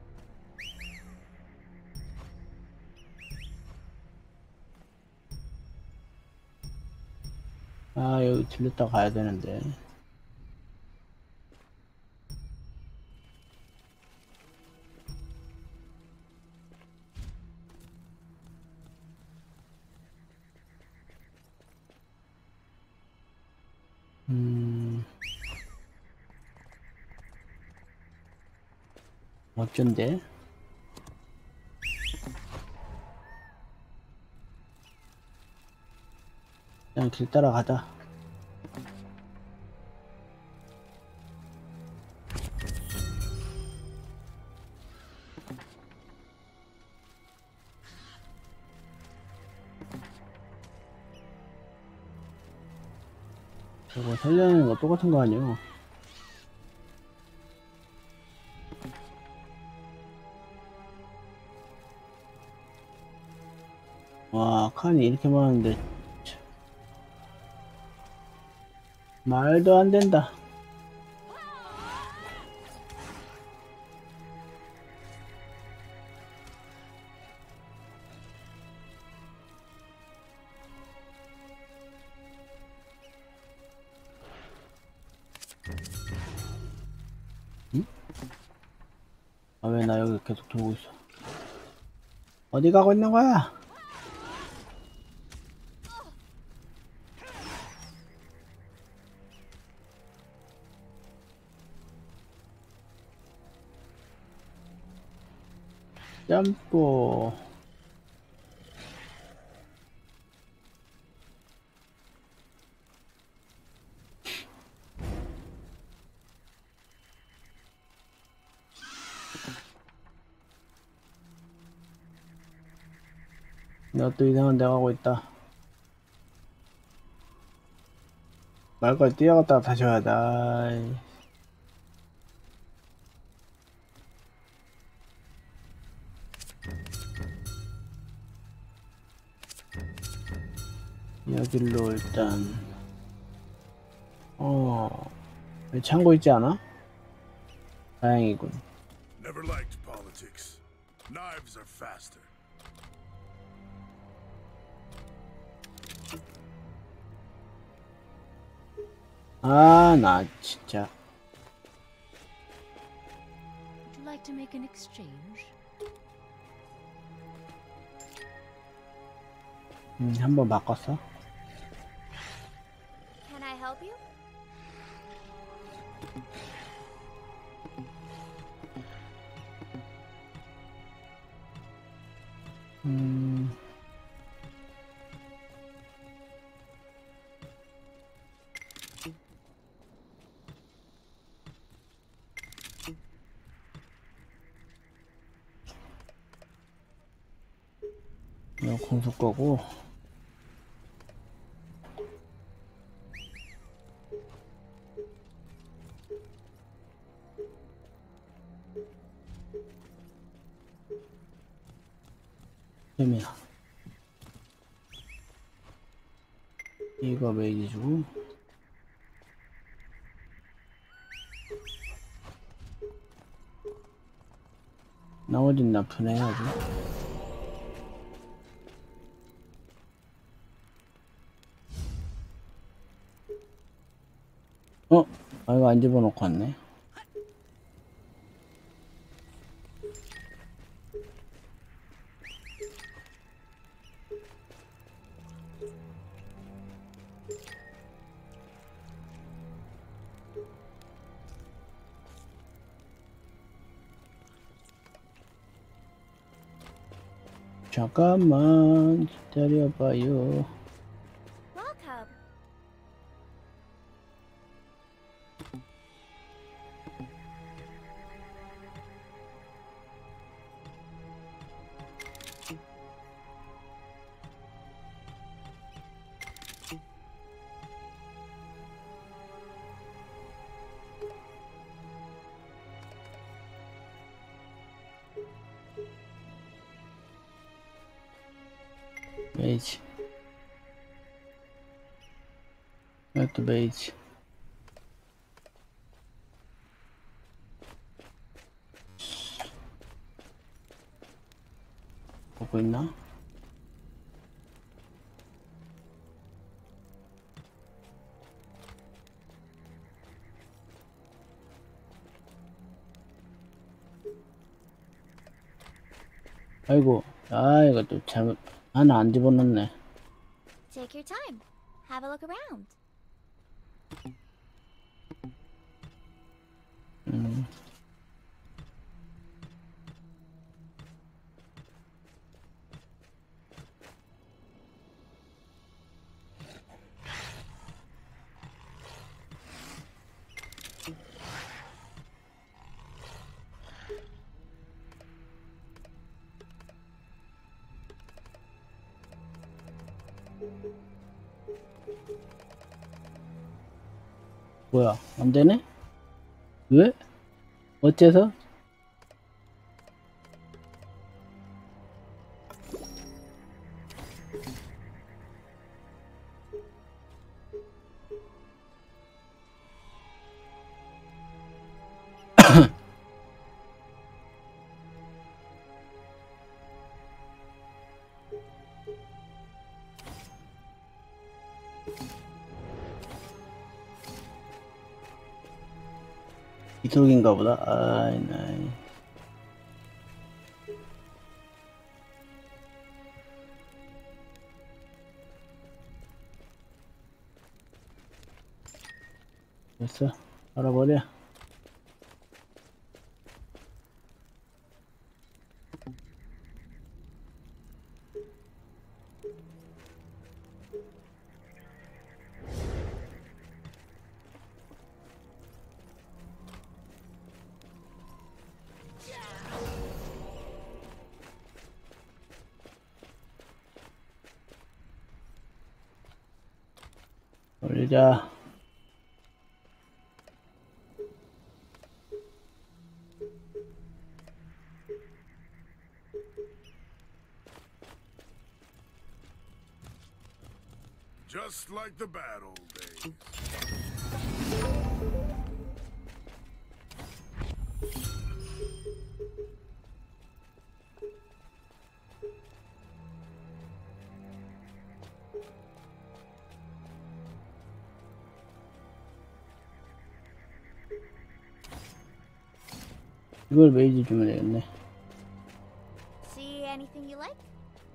아, 여기 들렸다 가야 되는데. 어쩐데? 그냥 길 따라가자. 저거 살려내는 거 똑같은 거 아니야? 와, 칸이 이렇게 많은데 참, 말도 안 된다. 응? 아, 왜 나 여기 계속 돌고 있어? 어디 가고 있는 거야? 점프. 내가 또 이상한 데 가고 있다. 말까지 뛰어갔다가 다시 와야 돼. 아이. 여길로 일단 여기 창고 있지 않아? 다행이군. Never liked politics. Knives are faster. 아, 나 진짜. Would you like to make an exchange? 한번 바꿨어? Can I help you? 이거 공속 거고. 재미야. 이거 메이지 주고. 나머진 납품해야지. 아, 이거 안 집어넣고 왔네. 잠깐만 기다려봐요. Welcome. 메이지. 이것도 메이지. 보고 있나? 아이고, 아, 이거 또 잘못, 하나 안 집어넣네. Take your time. Have a look around. 뭐야, 안 되네? 왜? 어째서? 이속인가 보다. 아이, 나이. 됐어. 알아버려. 올리자. Just like the bad old days. 이걸 메이지 주면 되겠네. See anything you like?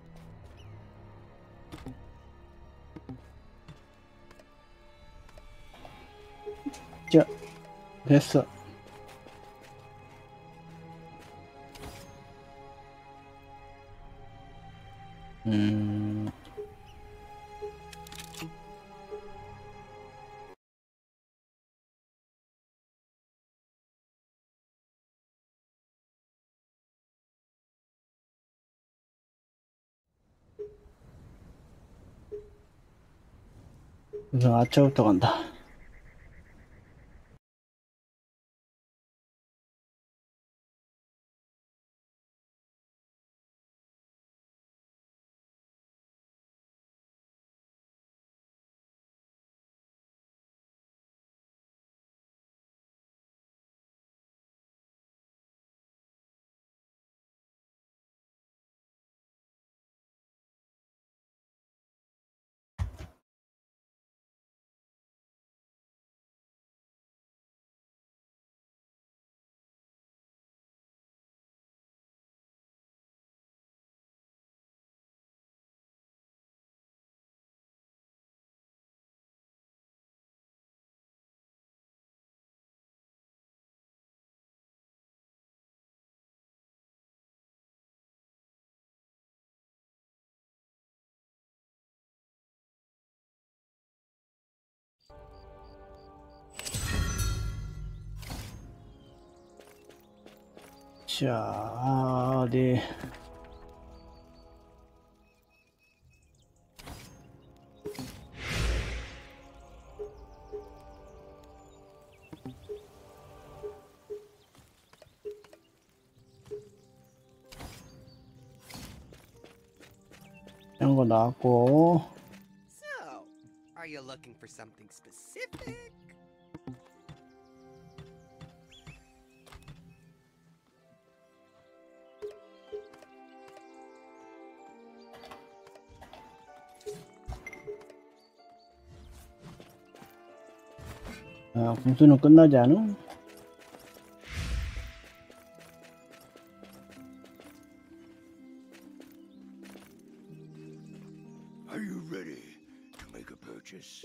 자, 됐어. 음. 우선 아차부터 간다. 자, 어디. 이런 거 나왔고. So, are you looking for something specific? 아, 공수는 끝나지 않아? Are you ready to make a purchase?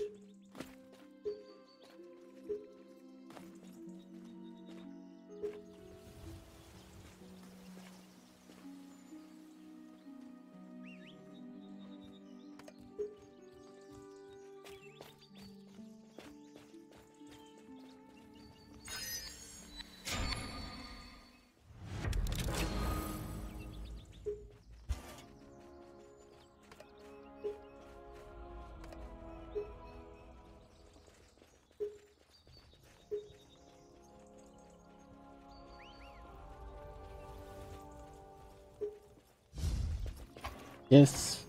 예스.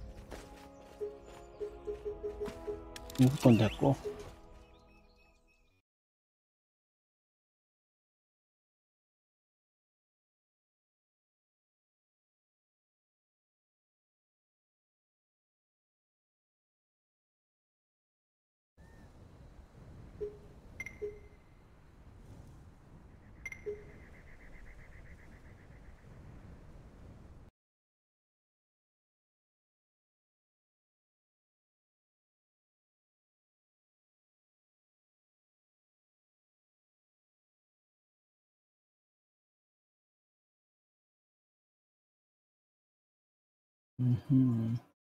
무조건 됐고. 음흠.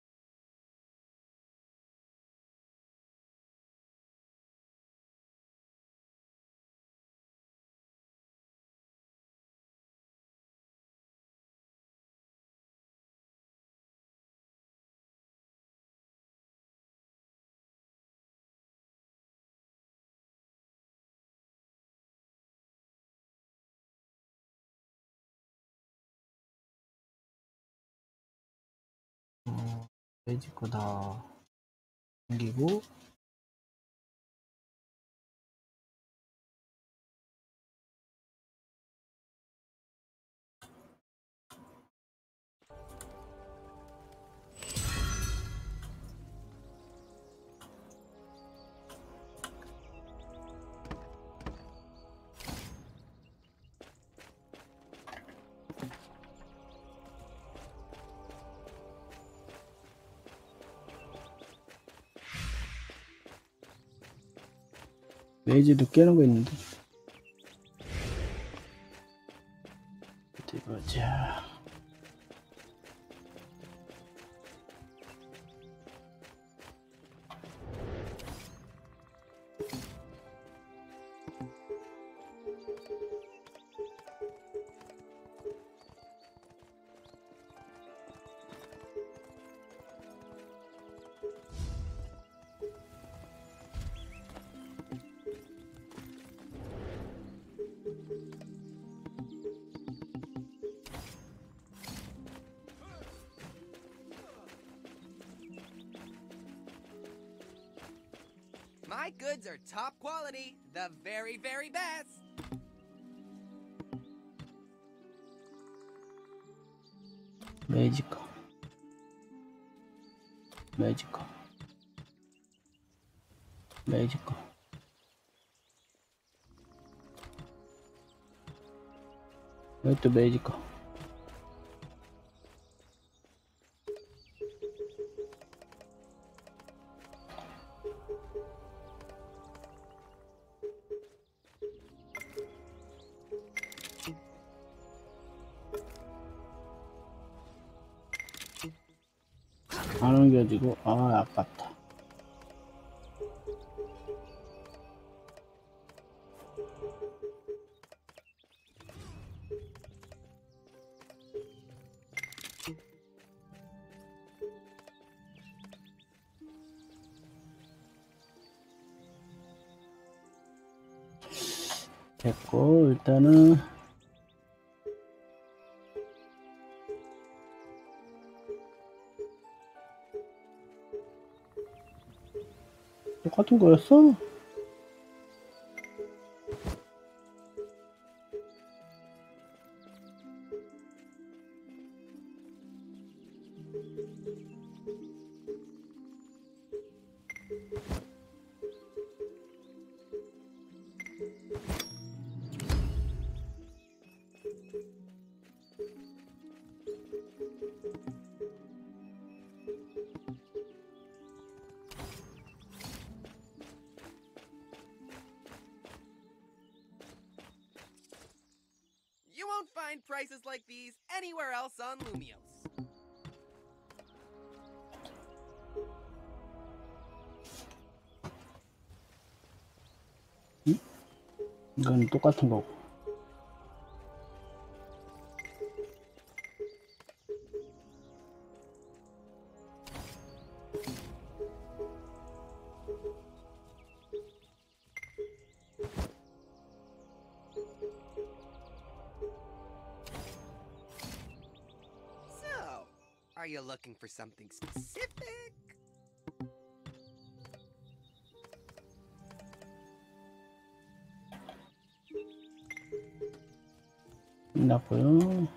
돼지 거다. 당기고. 메이지도 깨는 거 있는데. 어디 보자. My goods are top quality, the very, very best. 매지커. 매지커. 매지커. 여기 또 매지커. 안 옮겨지고, 아, 아깝다. 됐고, 일단은 똑같은 거였어? find prices like these anywhere else on Lumios. 이건 똑같은 거고. So, are you looking for something specific? 끝났고요.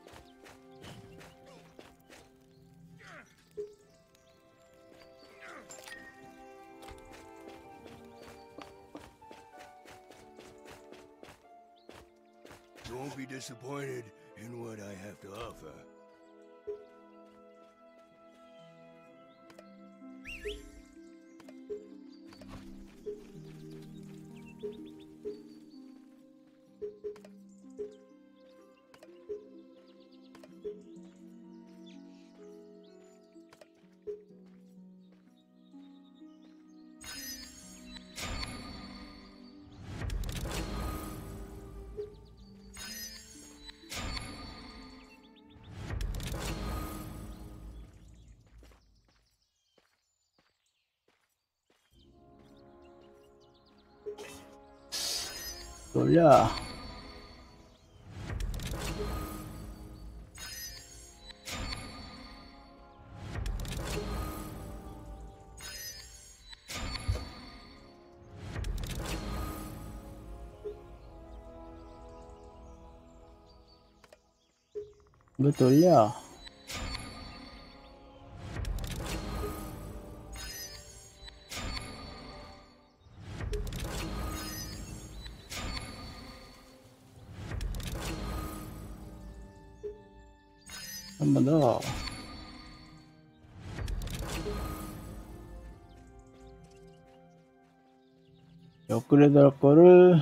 Don't be disappointed in what I have to offer. 놀려. 이거 놀려. 한 번 더. 업그레이드 할 거를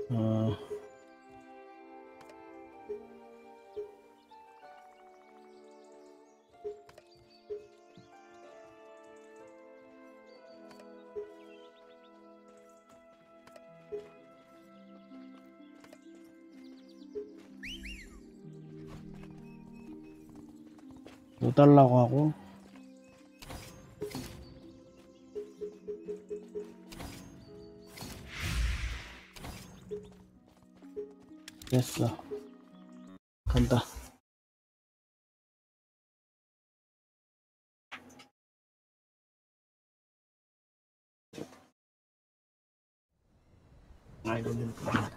뭐 달라고 하고 됐어. 간다. 이거 간다.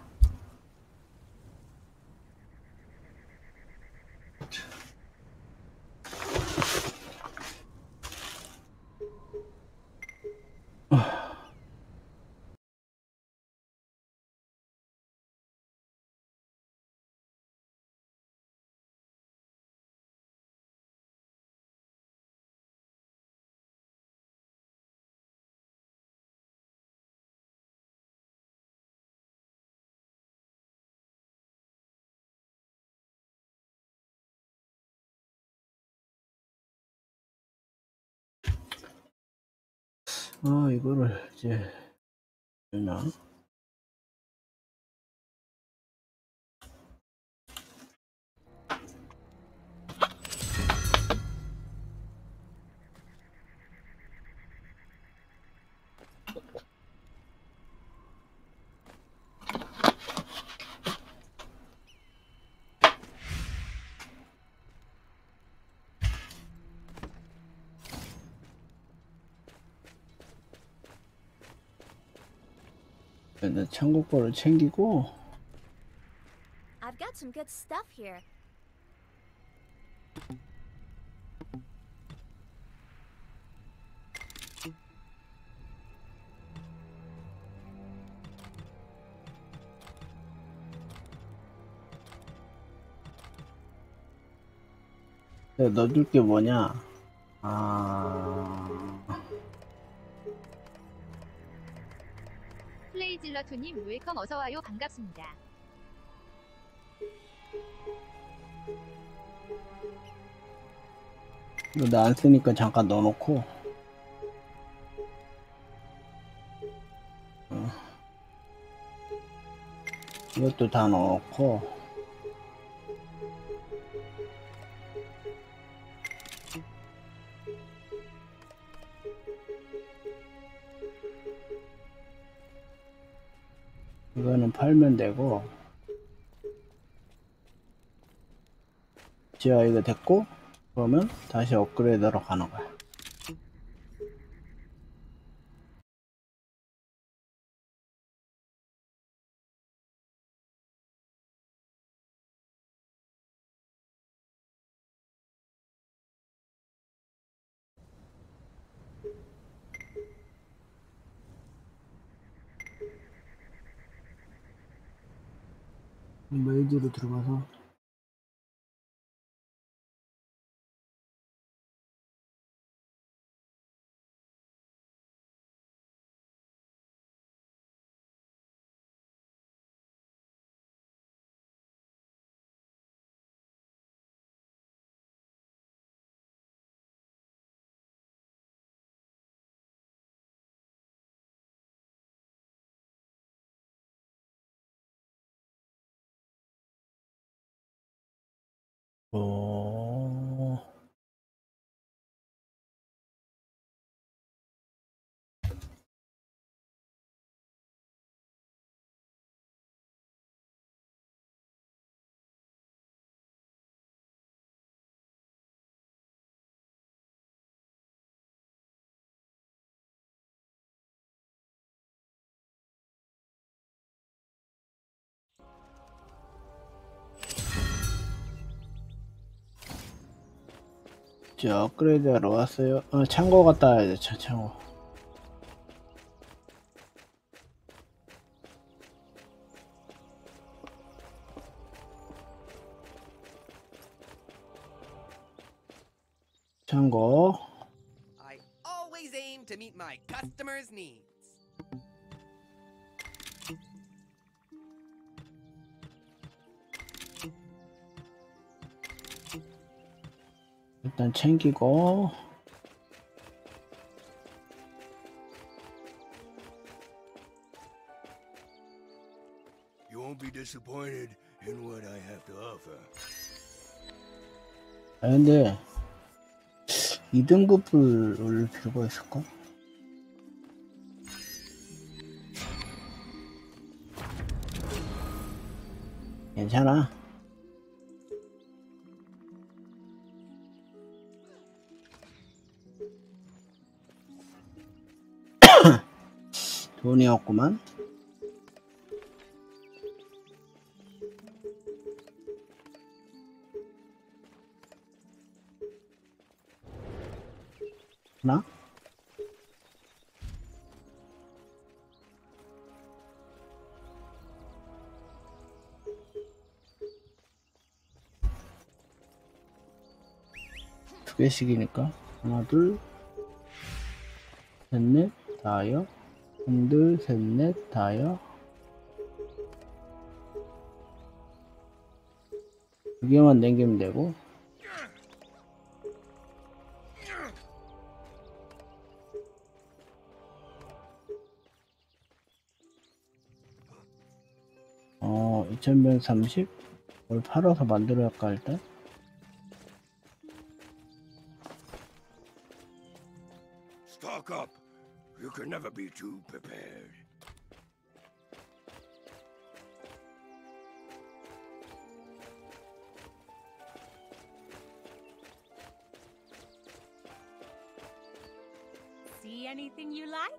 이거를 이제 되나? 일단 창고 거를 챙기고 I've got some good stuff here. 내가 넣어줄 게 뭐냐? 플레이질러투님 웰컴 어서와요 반갑습니다. 이거 나 안 쓰니까 잠깐 넣어놓고. 이것도 다 넣어놓고. 이거는 팔면 되고. 자, 이거 됐고, 그러면 다시 업그레이드로 가는 거야. 메이지로 들어가서 자, 업그레이드 하러 왔어요. 창고 갔다 와야 돼, 창고. 창고. I always aim to meet my customers' needs. 일단 챙기고. You won't be disappointed in what I have to offer. 아, 근데 2등급을 올릴 필요가 있을까? 괜찮아. 돈이 없구만. 하나? 두 개씩이니까 하나, 둘, 셋, 넷, 다여. 둘, 셋, 넷, 다여. 두 개만 남기면 되고. 어, 2000변 30? 뭘 팔아서 만들어야 할까, 일단? Stock up. You can never be too prepared. See anything you like?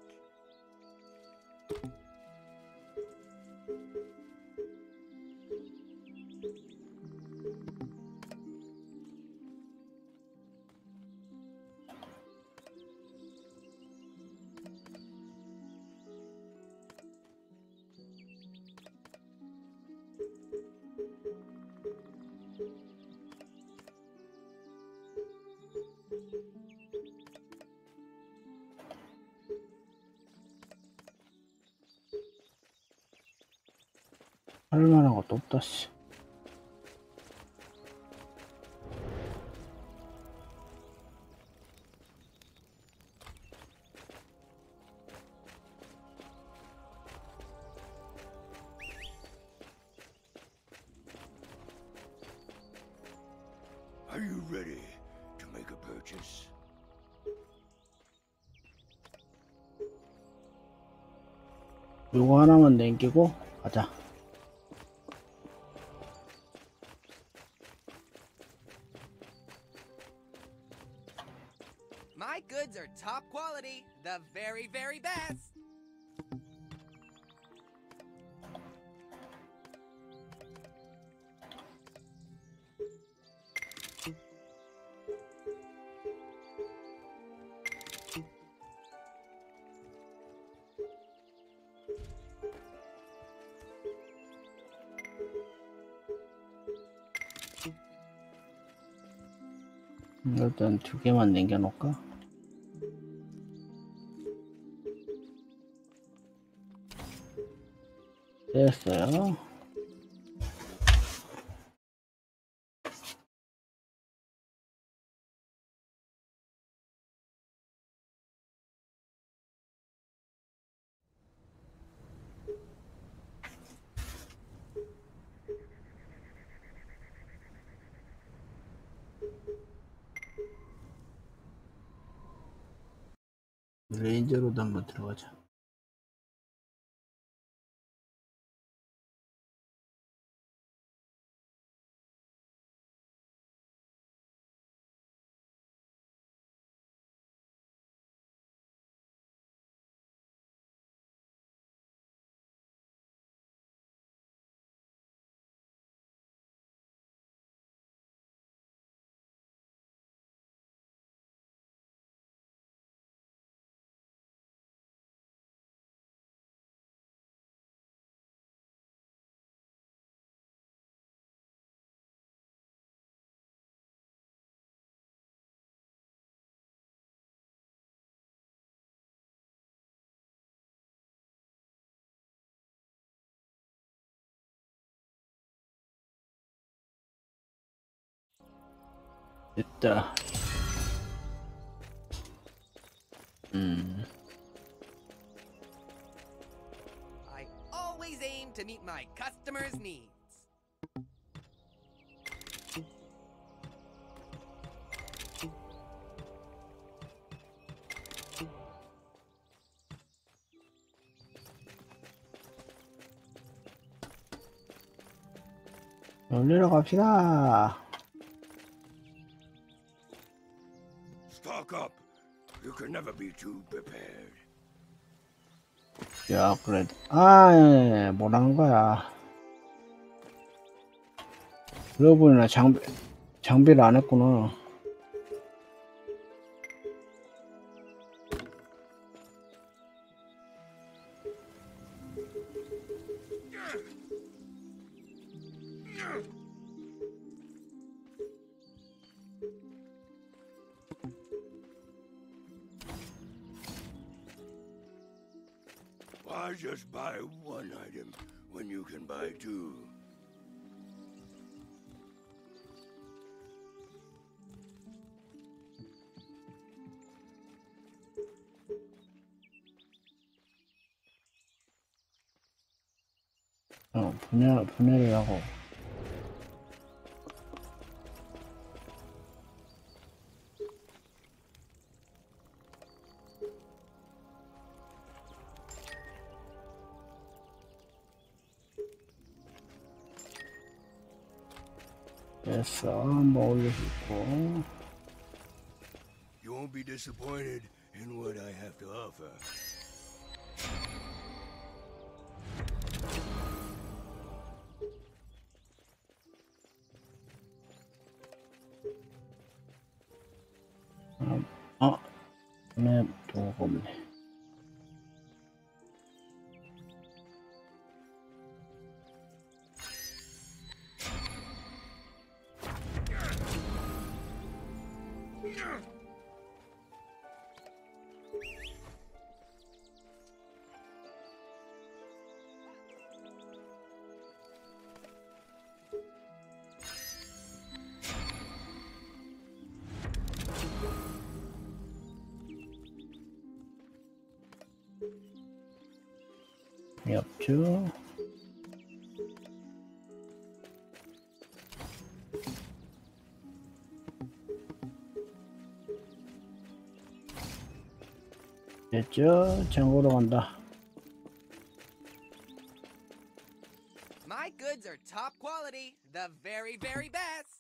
할만한 것도 없다, 씨. ready to make a purchase. 요거 하나만 남기고 가자. My goods are top quality, the very, very best. 일단 2개만 남겨놓을까? 됐어요. 레인저로도 한번 들어가자. 됐다. I always aim to meet my customers' needs. 놀리러 갑시다. Stock up. You can never be too prepared. 야, 그래. 아, 뭐라는 거야. 그러고 보니 장비를 안 했구나. Why just buy one item when you can buy two? 분해를 하고. 됐어. 한번 올릴 수 있고. You won't be disappointed in what I have to offer. 네, 도가 없네. 없죠. 됐죠? 장고로 간다. My goods are top quality, the very, very best.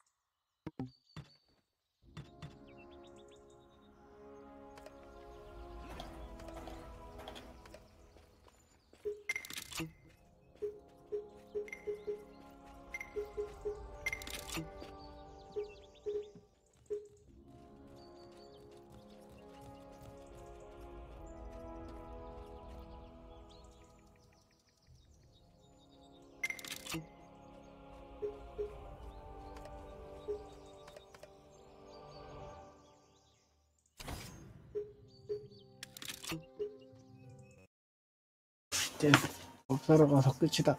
이제 법사로 가서 끝이다.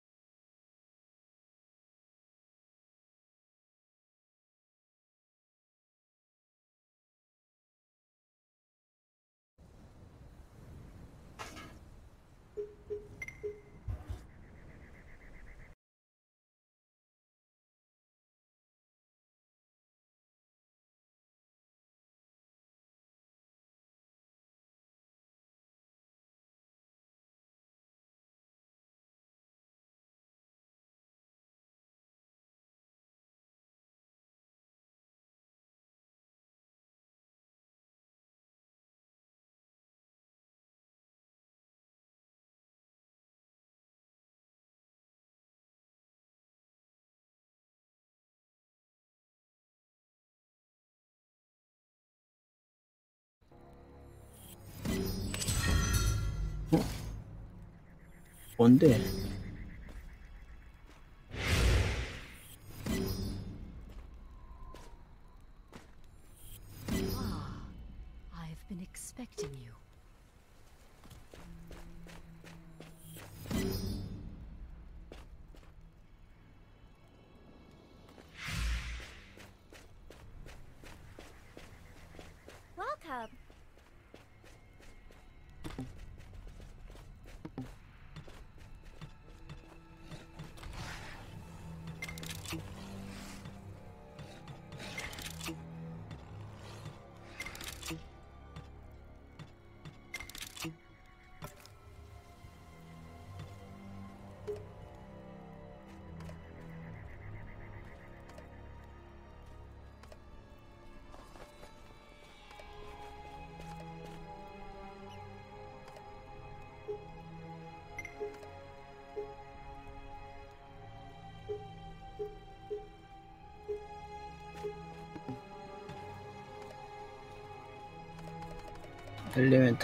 뭔데? I've been expecting you. Welcome. 엘리멘트.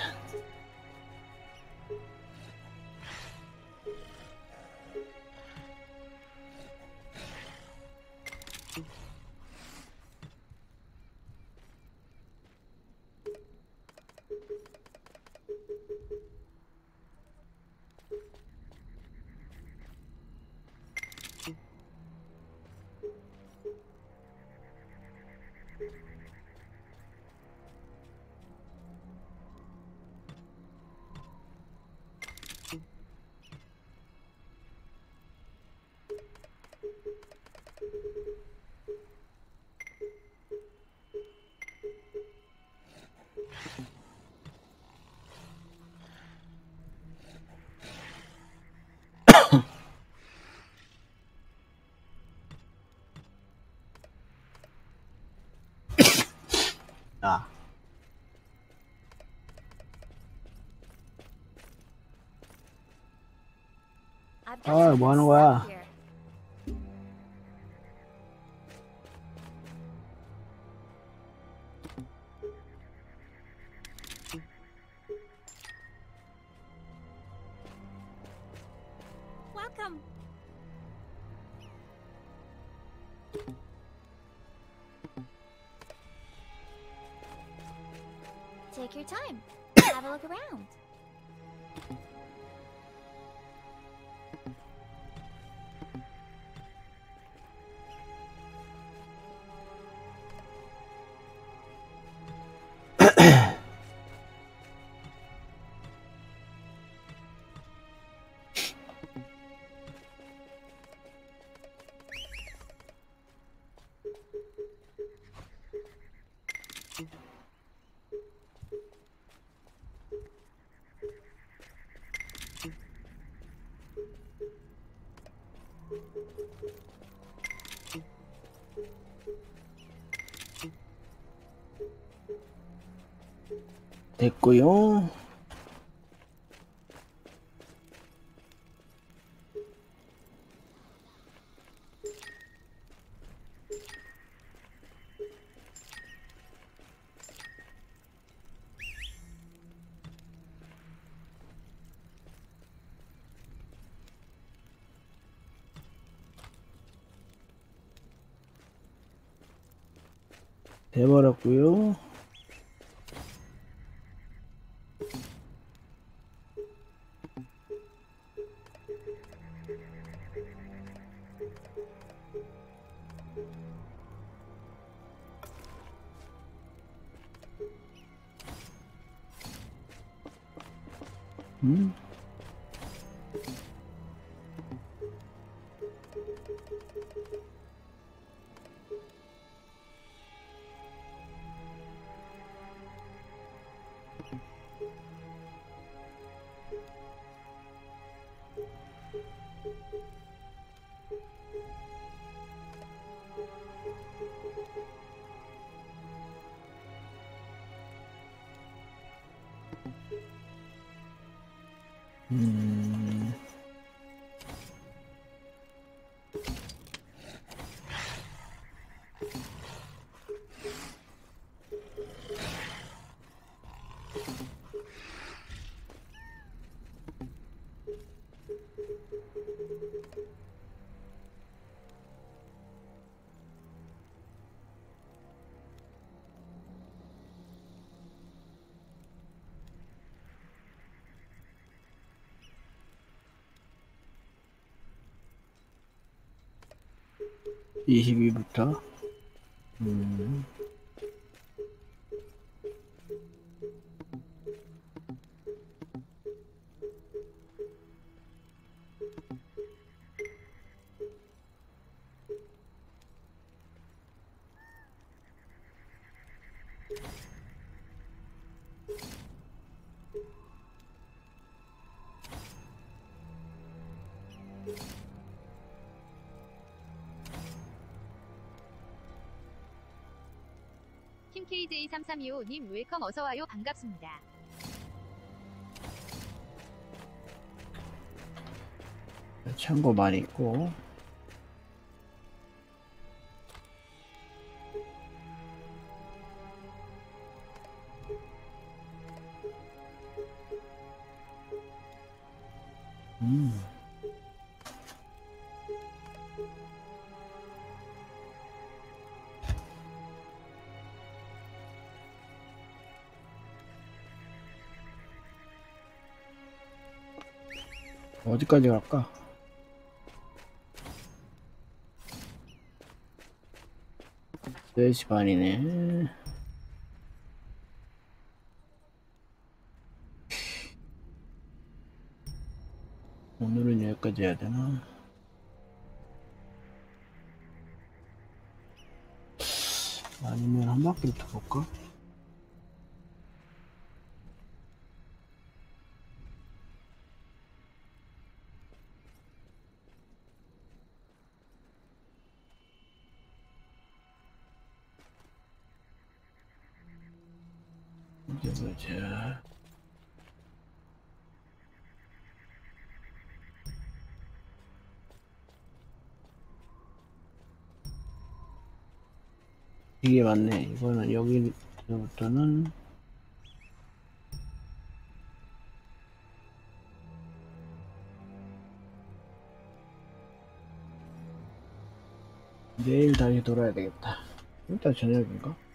아. I've 아, got some 뭐 하는 good 거야? stuff here. Welcome. Take your time. Have a look around. 됐고요. 돼버렸고요. 음? 음. (22부터) 팀 KJ3325님 웰컴 어서와요 반갑습니다. 참고 많이 있고. 어디까지 갈까? 네 시 반이네. 오늘은 여기까지 해야 되나? 아니면 한 바퀴를 더 볼까? 이제 보자. 이게 맞네. 이거는 여기부터는 내일 다시 돌아야 되겠다. 일단 저녁인가?